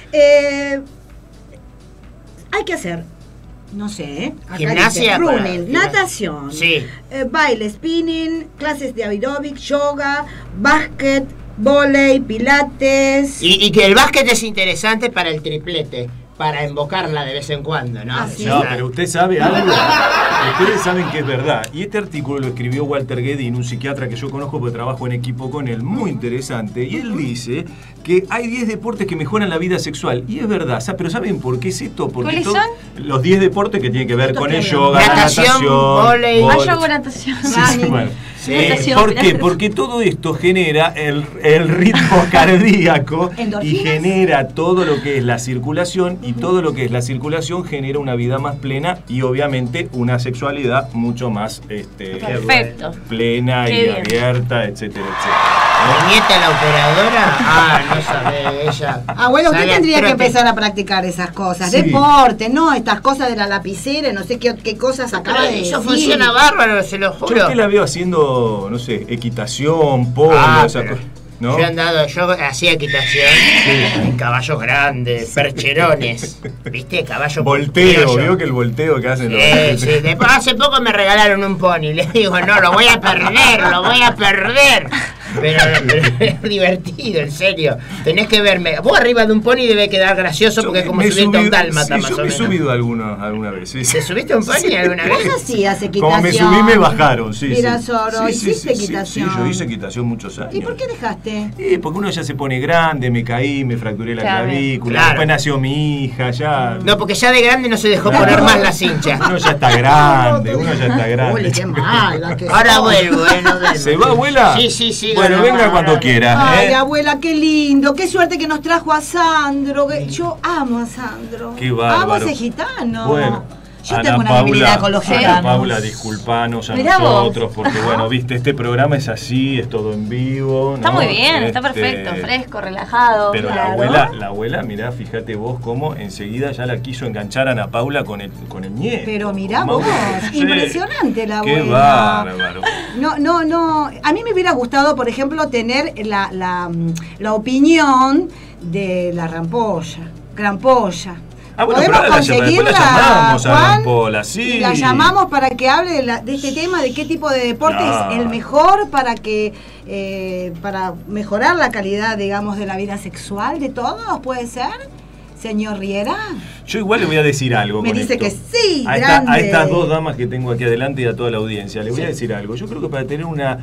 Hay que hacer, no sé, acá Gimnasia dice, para- running, natación, Sí. baile, spinning, clases de aeróbic, yoga, básquet, vóley, pilates. Y que el básquet es interesante para el triplete, para invocarla de vez en cuando, ¿no? Ah, sí. No, pero usted sabe algo. Ustedes saben que es verdad. Y este artículo lo escribió Walter Guedin, un psiquiatra que yo conozco porque trabajo en equipo con él, muy interesante. Y él dice que hay 10 deportes que mejoran la vida sexual. Y es verdad, pero ¿saben por qué es esto? Porque ¿Cuáles son? Los 10 deportes que tienen que ver con el yoga, natación, vóley. Yo hago natación. Sí, bueno. Sí. ¿Por qué? Porque todo esto genera el ritmo cardíaco y ¿Endorfinas? genera todo lo que es la circulación, y todo lo que es la circulación genera una vida más plena y obviamente una sexualidad mucho más Perfecto. plena Qué y bien. abierta, etcétera, etcétera. Mi nieta, la operadora, no sabe ella. Abuelo, usted Sale al tendría que trote. empezar a practicar esas cosas. Sí. Deporte, no estas cosas de la lapicera, no sé qué cosas acaba de Eso decir. funciona bárbaro, se lo Yo juro. usted la veo haciendo, no sé, equitación, polo, esas pero cosas, ¿no? yo hacía equitación en caballos grandes, percherones, ¿viste? Caballo Volteo, criollo. vio que el volteo que hacen los Sí. Después, hace poco me regalaron un pony. Le digo, no, lo voy a perder. Pero es divertido, en serio. Tenés que verme. Vos arriba de un pony debe quedar gracioso porque es como subirte a un dálmata, más yo o me he menos. subido alguna vez. Sí. ¿Te subiste a un pony alguna Vos vez? hacías equitación. Como me subí me bajaron, sí. Mirasoro, sí. hiciste Sí, equitación. yo hice equitación muchos años. ¿Y por qué dejaste? Porque uno ya se pone grande, me caí, me fracturé la Claro. clavícula, Claro. después nació mi hija, ya... No, porque ya de grande no se dejó poner más la cincha. Uno ya está grande, Uy, qué mala que Ahora sos. vuelvo, no duermo. ¿Se va, abuela? Sí. Bueno, no, venga no, cuando no. quiera. Ay, abuela, qué lindo, qué suerte que nos trajo a Sandro. Yo amo a Sandro. Qué bárbaro. Amo ese gitano. Bueno, yo Ana tengo una Paula, debilidad con los Ana gitanos. Paula, disculpanos a Mirá nosotros, porque bueno, viste, este programa es así, es todo en vivo. Está ¿no? muy bien, está perfecto, fresco, relajado. Pero claro. la abuela, mirá, fíjate vos cómo enseguida ya la quiso enganchar a Ana Paula con el nieto. Pero mirá Mauro vos, José. impresionante la Qué abuela. bárbaro. No. A mí me hubiera gustado, por ejemplo, tener la opinión de la Grampolla. Bueno, ¿Podemos pero ahora después la llamamos a Juan? Rampola, sí. Y la llamamos para que hable de este tema, de qué tipo de deporte Claro. es el mejor para para mejorar la calidad, digamos, de la vida sexual de todos, ¿puede ser? Señor Riera. Yo igual le voy a decir algo. Me con dice esto. que sí, a grande. estas dos damas que tengo aquí adelante y a toda la audiencia, le voy a decir algo. Yo creo que para tener una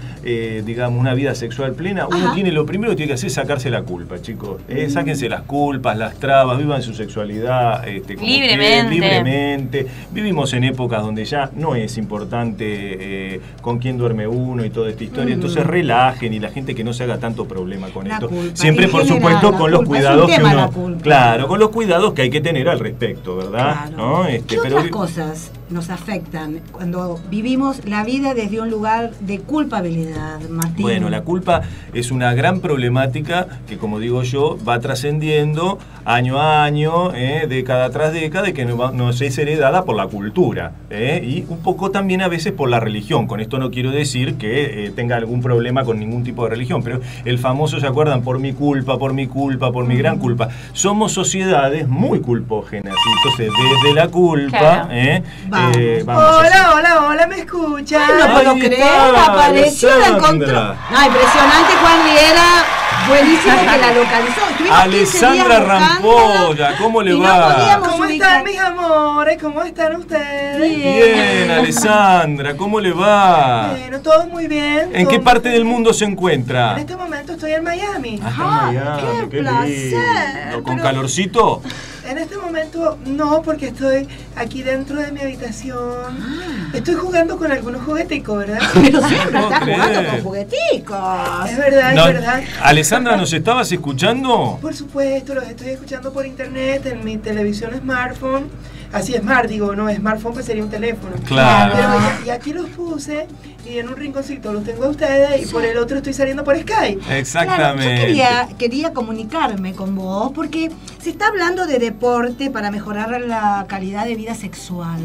vida sexual plena, uno tiene lo primero que tiene que hacer es sacarse la culpa, chicos. Sáquense las culpas, las trabas, vivan su sexualidad como Libremente. quieran, libremente. Vivimos en épocas donde ya no es importante con quién duerme uno y toda esta historia. Entonces relajen y la gente que no se haga tanto problema con La esto. culpa. Siempre, En por general, supuesto, la con los culpa. Es un cuidados que tema uno. la culpa. Claro, con los cuidados que hay que tener al respecto, ¿verdad? Claro. ¿No? ¿Qué otras cosas nos afectan cuando vivimos la vida desde un lugar de culpabilidad, Martín? Bueno, la culpa es una gran problemática que, como digo yo, va trascendiendo año a año, década tras década, y que nos es heredada por la cultura, y un poco también a veces por la religión. Con esto no quiero decir que tenga algún problema con ningún tipo de religión, pero el famoso, ¿se acuerdan? Por mi culpa, por mi gran culpa. Somos sociedades muy culpógenas, entonces desde la culpa, Claro. vamos a hacer- Hola, ¿me escuchan? Ay, no puedo Ahí creer, está, apareció, la Alessandra. encontró. No, impresionante, Juan Liera. Buenísimo que la localizó. Estuvimos 15 días Alessandra buscándola Rampolla, ¿cómo le y no va? podíamos ¿Cómo ubicar. están mis amores? ¿Cómo están ustedes? Bien, Alessandra, ¿cómo le va? Bueno, todo muy bien. ¿En todo qué muy parte del bien. mundo se encuentra? En este momento estoy en Miami. Acá en Miami, qué placer, lindo. ¿Con pero- calorcito? En este momento no, porque estoy aquí dentro de mi habitación. Estoy jugando con algunos jugueticos, ¿verdad? Pero siempre está No jugando crees. con jugueticos. Es verdad, No, es verdad. Alessandra, ¿nos estabas escuchando? Por supuesto, los estoy escuchando por internet, en mi televisión smartphone. Así smart, digo, no, smartphone pues sería un teléfono. Claro. Pero y aquí los puse y en un rinconcito los tengo a ustedes y por el otro estoy saliendo por Skype. Claro, Exactamente. yo quería comunicarme con vos porque se está hablando de deporte para mejorar la calidad de vida sexual.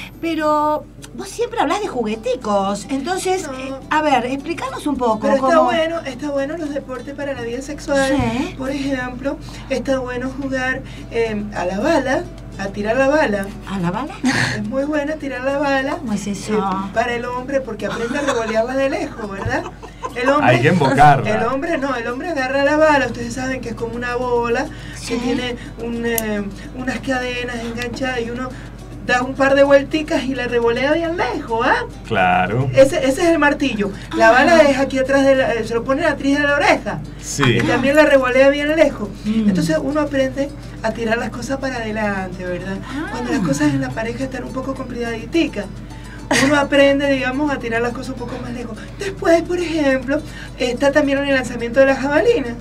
Pero vos siempre hablas de jugueticos. Entonces, No. a ver, explícanos un poco. Pero cómo- está bueno los deportes para la vida sexual. Sí. Por ejemplo, está bueno jugar a la bala, a tirar la bala. ¿A la bala? Es muy bueno tirar la bala. ¿Cómo es eso? Para el hombre, porque aprende a revolearla de lejos, ¿verdad? El hombre, Hay que invocarla. El hombre agarra la bala, ustedes saben que es como una bola Sí. que tiene unas cadenas enganchadas y uno da un par de vuelticas y la revolea bien lejos, ¿ah? Claro. Ese es el martillo. La bala es aquí atrás se lo pone atrás de la oreja. Sí. Y también la revolea bien lejos. Entonces uno aprende a tirar las cosas para adelante, ¿verdad? Cuando las cosas en la pareja están un poco complicaditas, uno aprende, digamos, a tirar las cosas un poco más lejos. Después, por ejemplo, está también el lanzamiento de la jabalina.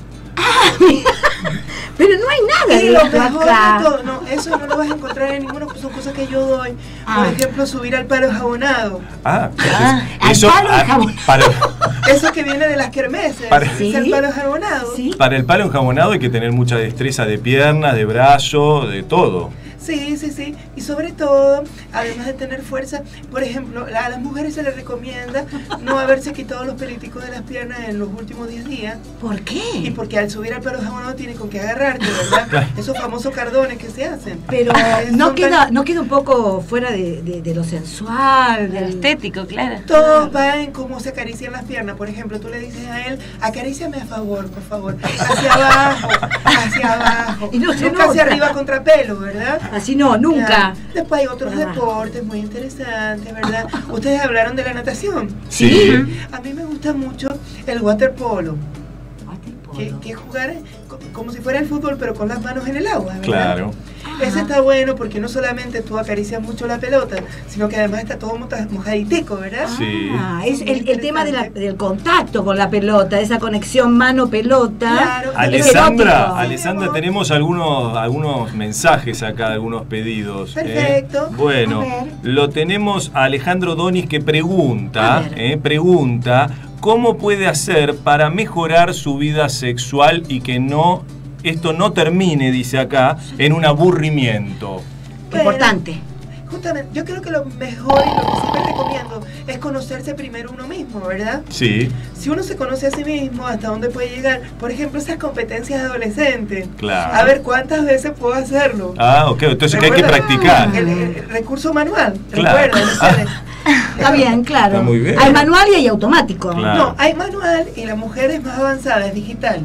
Pero no hay nada Y de lo esto mejor acá. de todo, no, eso no lo vas a encontrar en ninguno, son cosas que yo doy. Por ejemplo, subir al palo jabonado. al eso, palo jabonado. Eso que viene de las kermeses. ¿Sí? El palo jabonado. Para el palo enjabonado hay que tener mucha destreza de piernas, de brazo, de todo. Sí. Y sobre todo, además de tener fuerza, por ejemplo, a las mujeres se les recomienda no haberse quitado los peliticos de las piernas en los últimos 10 días. ¿Por qué? Y porque al subir al palo jabonado tiene con qué agarrarte, ¿verdad? Esos famosos cardones que se hacen. Pero no queda un poco fuera de lo sensual, Del estético, claro. Todos va en cómo se acarician las piernas. Por ejemplo, tú le dices a él, acaríciame a favor, por favor. Hacia abajo, hacia abajo. Y no se nunca hacia nota. arriba contra pelo, ¿verdad? Así no, nunca. Ya. Después hay otros deportes muy interesantes, ¿verdad? Ustedes hablaron de la natación. Sí. A mí me gusta mucho el waterpolo. Que es jugar como si fuera el fútbol, pero con las manos en el agua, ¿verdad? Claro. Ese está bueno porque no solamente tú acaricias mucho la pelota, sino que además está todo mojaditico, ¿verdad? Sí. Es el tema del contacto con la pelota, esa conexión mano-pelota. Claro. Alessandra, tenemos algunos mensajes acá, algunos pedidos. Perfecto. Bueno, A ver. lo tenemos a Alejandro Donis que pregunta, ¿cómo puede hacer para mejorar su vida sexual y que esto no termine, dice acá, en un aburrimiento? Importante. Justamente, yo creo que lo mejor y lo que siempre recomiendo es conocerse primero uno mismo, ¿verdad? Sí. Si uno se conoce a sí mismo, hasta dónde puede llegar. Por ejemplo, esas competencias de adolescentes. Claro. A ver cuántas veces puedo hacerlo. Ok, entonces que hay que practicar. El recurso manual. Claro. Recuerden. Está bien, claro. Está muy bien. Hay manual y hay automático. Claro. No, hay manual y la mujer es más avanzada, es digital.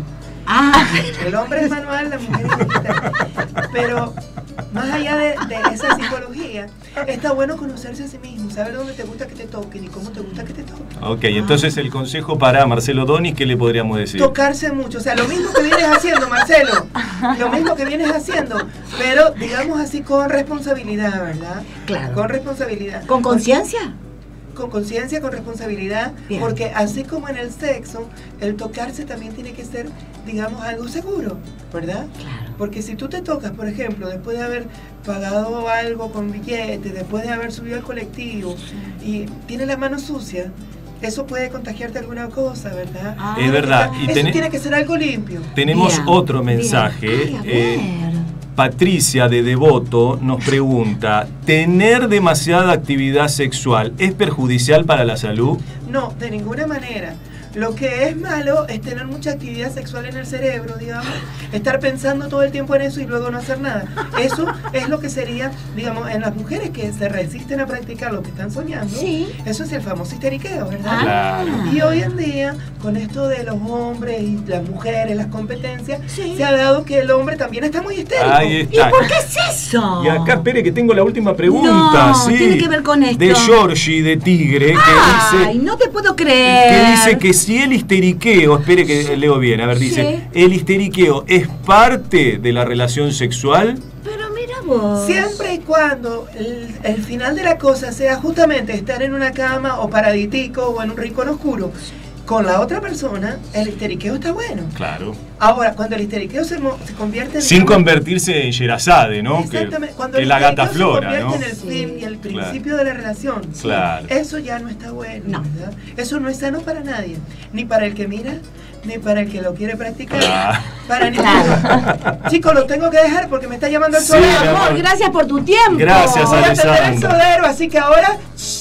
El hombre es manual, la mujer es digital. Pero más allá de esa psicología, está bueno conocerse a sí mismo, saber dónde te gusta que te toquen y cómo te gusta que te toquen. Ok, entonces el consejo para Marcelo Donis, ¿qué le podríamos decir? Tocarse mucho, o sea, lo mismo que vienes haciendo, Marcelo, lo mismo que vienes haciendo, pero digamos así con responsabilidad, ¿verdad? Claro. Con responsabilidad. ¿Con conciencia? Con conciencia, con responsabilidad, Bien. porque así como en el sexo, el tocarse también tiene que ser, digamos, algo seguro, ¿verdad? Claro. Porque si tú te tocas, por ejemplo, después de haber pagado algo con billetes, después de haber subido al colectivo y tienes la mano sucia, eso puede contagiarte alguna cosa, ¿verdad? Es verdad. Y Eso tiene que ser algo limpio. tenemos Bien, otro bien. mensaje. Ay, a ver. Patricia de Devoto nos pregunta, ¿tener demasiada actividad sexual es perjudicial para la salud? No, de ninguna manera. Lo que es malo es tener mucha actividad sexual en el cerebro, digamos, estar pensando todo el tiempo en eso y luego no hacer nada. Eso es lo que sería, digamos, en las mujeres que se resisten a practicar lo que están soñando. Sí. Eso es el famoso histeriqueo, ¿verdad? Claro. Y hoy en día, con esto de los hombres y las mujeres, las competencias, Sí. se ha dado que el hombre también está muy histérico. Ahí está. ¿Y por qué es eso? Y acá, espere que tengo la última pregunta. No, sí, tiene que ver con esto. De Georgie de Tigre, Ay, no te puedo creer. que dice que si el histeriqueo, espere que leo bien, a ver, dice, Sí. ¿el histeriqueo es parte de la relación sexual? Pero mira vos. Siempre y cuando el final de la cosa sea justamente estar en una cama o paraditico o en un rincón oscuro con la otra persona, el histeriqueo está bueno. Claro. Ahora, cuando el histeriqueo se convierte en... Sin convertirse en Sherazade, ¿no? Exactamente, cuando que el la gata histeriqueo flora, se ¿no? convierte en el fin y el principio de la relación, Claro. eso ya no está bueno, No. ¿verdad? Eso no es sano para nadie, ni para el que mira, ni para el que lo quiere practicar, Claro. para ninguno. Chicos, lo tengo que dejar porque me está llamando el Sí, solero. mi Amor, gracias por tu tiempo. Gracias, Voy a atender el Alessandra. solero, así que ahora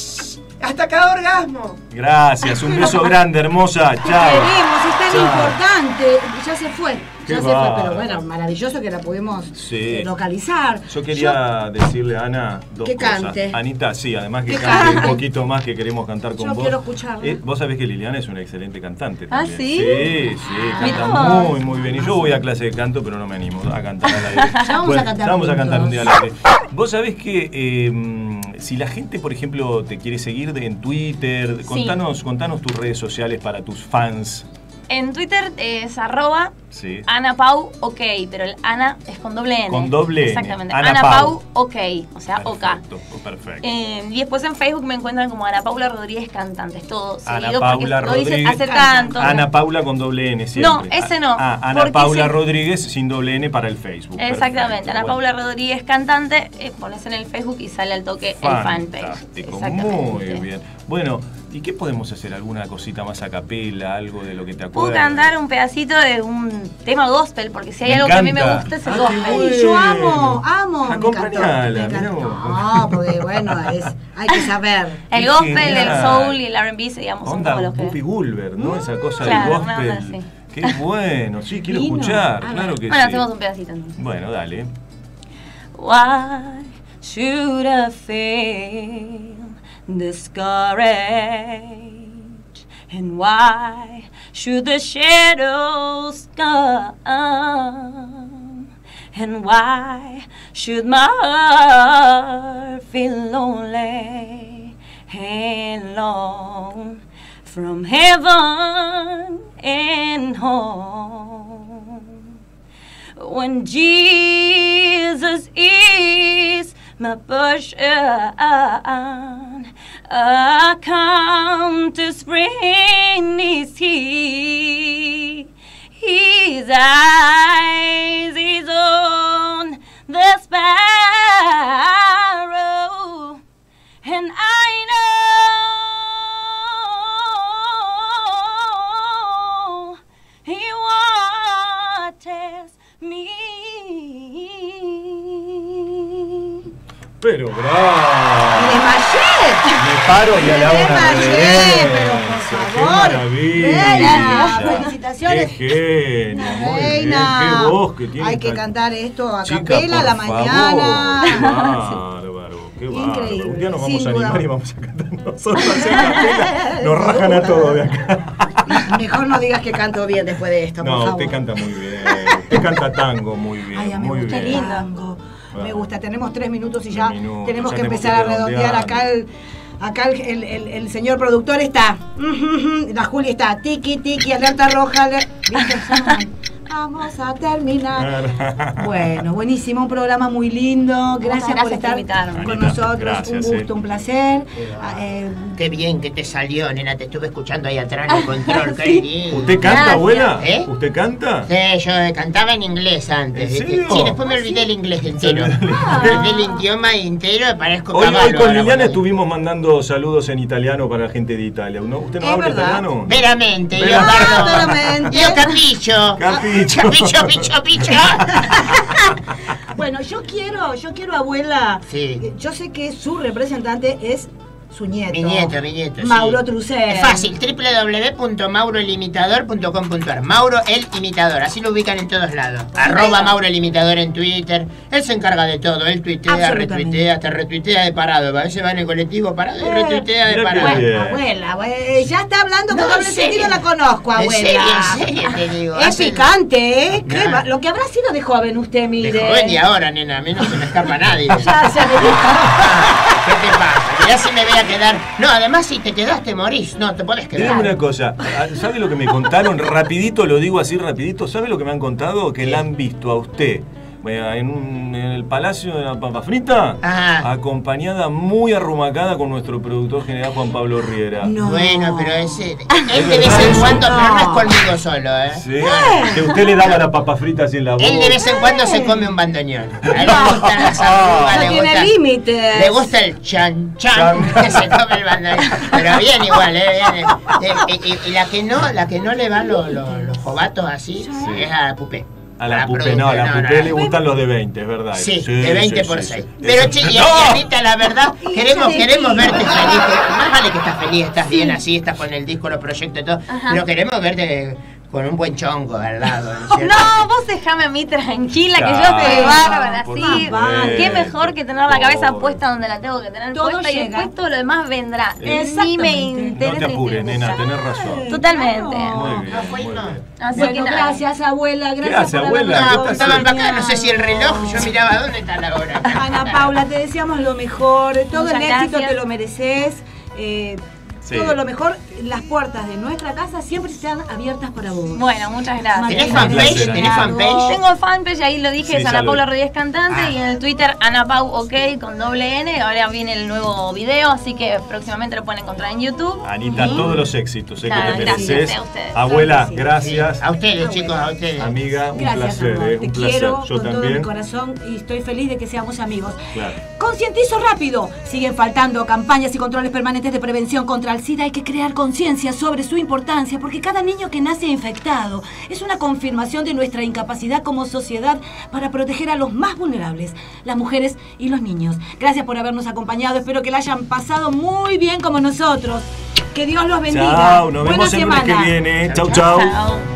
hasta cada orgasmo. Gracias, un beso grande, hermosa. Chao. Queremos, es tan Chao. importante. Ya se fue. Ya se fue, pero bueno, maravilloso que la pudimos localizar. Yo quería decirle a Ana dos cosas. Cante. Anita, sí, además que cante un poquito más, que queremos cantar con vos. Yo quiero escucharla. Vos sabés que Liliana es una excelente cantante ¿Ah, también. sí? Sí, canta muy, muy bien. Y yo voy a clase de canto, pero no me animo a cantar al aire. Ya vamos a cantar. Ya vamos a cantar un día al aire. Vos sabés que si la gente, por ejemplo, te quiere seguir en Twitter, contanos tus redes sociales para tus fans. En Twitter es Sí. @AnaPau OK, pero el Ana es con doble N. Con doble N. Exactamente. Ana AnaPau OK, o sea, perfecto, OK. Perfecto. Y después en Facebook me encuentran como Ana Paula Rodríguez Cantante, es todo Ana seguido Paula porque lo dice Rodríguez. hace tanto. Ana Paula con doble N siempre. No, ese no. Ana Paula Rodríguez sin doble N para el Facebook. Exactamente, Perfecto. Ana Paula Rodríguez Cantante, pones en el Facebook y sale al toque el fanpage. Fantástico, muy bien. Bueno, ¿y qué podemos hacer? ¿Alguna cosita más a capela? ¿Algo de lo que te acuerdas? Puedo cantar un pedacito de un tema gospel, porque si hay algo que a mí me gusta es el gospel. Ay, yo amo. Acompañala, me encantó. No, porque bueno, hay que saber. El gospel, el soul y el R&B, digamos, son como los que... Whoopi Goldberg, ¿no? Esa cosa claro, del gospel. sí. Qué bueno, sí, quiero escuchar, claro que bueno, sí. hacemos un pedacito entonces. Bueno, dale. Why should I fail, discouraged? And why should the shadows come? And why should my heart feel lonely and long from heaven and home? When Jesus is my portion, I come to spring is He. His eyes is on the sparrow, and I know He watches me. Pero bravo. ¡Me desmayé! Me paro y a la una pero por favor. maravilla. Felicitaciones. Qué genio, muy bien. Reina. Qué voz que tiene. Hay que esta cantar esto a chica, capela a la por mañana. favor. Qué bárbaro, qué bárbaro. Increíble, Un día nos vamos sin a duda. animar y vamos a cantar nosotros a capela. Nos rajan a todos de acá. Mejor no digas que canto bien después de esto, por No, favor. usted canta muy bien. Usted canta tango muy bien. Ay, a mí me muy gusta el bien. tango. Claro. Me gusta. Tenemos 3 minutos y ya 3 minutos, tenemos ya que tenemos empezar que a redondear. Acá el señor productor está. La Juli está. Tiki, tiki, alerta roja. ¿Viste? Vamos a terminar. Bueno, buenísimo, un programa muy lindo. Gracias por estar con Anita, nosotros. gracias, un gusto, un placer. Qué bien que te salió, nena. Te estuve escuchando ahí atrás en el control. Qué bien. ¿Usted canta, Gracias. abuela? ¿Eh? ¿Usted canta? Sí, yo cantaba en inglés antes. ¿En serio? Sí, después me olvidé el inglés entero. Me olvidé el idioma entero y parezco Hoy caballo con ahora, Liliana bueno. estuvimos mandando saludos en italiano para la gente de Italia. ¿Usted no Es habla verdad. italiano? Veramente, yo Veramente. Io capisco. Capicho. Capicho. Bueno, yo quiero, abuela. Sí. Yo sé que su representante es su nieto. Mi nieto, sí. Mauro Trucel. Es fácil, www.mauroelimitador.com.ar. Mauro el Imitador, así lo ubican en todos lados. @ Mauro el Imitador en Twitter. Él se encarga de todo, él tuitea, Absolutamente. retuitea, hasta retuitea de parado. A veces va en el colectivo parado y retuitea de mira qué parado. bien. Abuela, ya está hablando con No, doble en serio. sentido, la conozco, abuela. En serio te digo. Es Hace- picante, ¿eh? Nah. Lo que habrá sido de joven usted, mire. De joven y ahora, nena, a mí no se me escapa nadie. Ya se me dijo. ¿Qué te pasa? Mirá si me voy a quedar. No, además si te quedás te morís. No, te podés quedar. Dígame una cosa, ¿sabe lo que me contaron? Rapidito, lo digo así rapidito. ¿Sabe lo que me han contado? Que la han visto a usted en el Palacio de la Papa Frita, acompañada muy arrumacada con nuestro productor general Juan Pablo Riera. No. Bueno, pero ese. Él de vez en cuando, pero no es conmigo solo, ¿eh? Sí, que usted le daba la papa frita así en la boca. Él de vez en cuando se come un bandoneón. A él le gustan las arrugas, No le tiene gusta. límites. Le gusta el chan que se come el bandoneón. Pero bien igual, bien. Y la que no le van los jovatos así es a la Pupé. A la Pupé, no, a la Pupé le gustan los de 20, es verdad. Sí, de 20 por 6. Pero Eso- che, y ¡No! Anita, la verdad, queremos verte feliz. Más vale que estás feliz, estás bien así, estás con el disco, los proyectos y todo. Pero queremos verte con un buen chongo al lado. No, vos dejame a mí tranquila, que yo estoy bárbara, así. Qué mejor que tener la cabeza puesta donde la tengo que tener puesta y después todo lo demás vendrá. Ni me interesa. No te apures, nena, tenés razón. Totalmente. Muy bien. Así Bueno, que nada. gracias, abuela. ¿Qué Gracias hace, por abuela? habernos ¿Qué estás Estaban acompañado. acá, no sé si el reloj, yo miraba dónde está la hora. Ana Paula, te deseamos lo mejor. Todo Muchas el éxito gracias. te lo mereces. Sí. Todo lo mejor. Las puertas de nuestra casa siempre están abiertas para vos. Bueno, muchas gracias. ¿Tenés Martín, fanpage? gracias. ¿Tenés fanpage? Tengo fanpage, ahí lo dije, Sí, es ya Ana lo Paula vi. Rodríguez Cantante, y en el Twitter Ana Pau OK con doble N. Ahora viene el nuevo video, así que próximamente lo pueden encontrar en YouTube. Anita, todos los éxitos que Claro, te gracias mereces. a ustedes. Abuela, Claro que sí. gracias. A ustedes, chicos, a ustedes. Amiga, un Gracias, placer, amor. Te un placer. quiero Yo con todo mi también. corazón y estoy feliz de que seamos amigos. Claro. Concientizo rápido. Siguen faltando campañas y controles permanentes de prevención contra el SIDA. Hay que crear conciencia sobre su importancia, porque cada niño que nace infectado es una confirmación de nuestra incapacidad como sociedad para proteger a los más vulnerables, las mujeres y los niños. Gracias por habernos acompañado. Espero que la hayan pasado muy bien como nosotros. Que Dios los bendiga. Chao, nos Buena vemos el lunes que semana. viene. Chau, chau. Chao.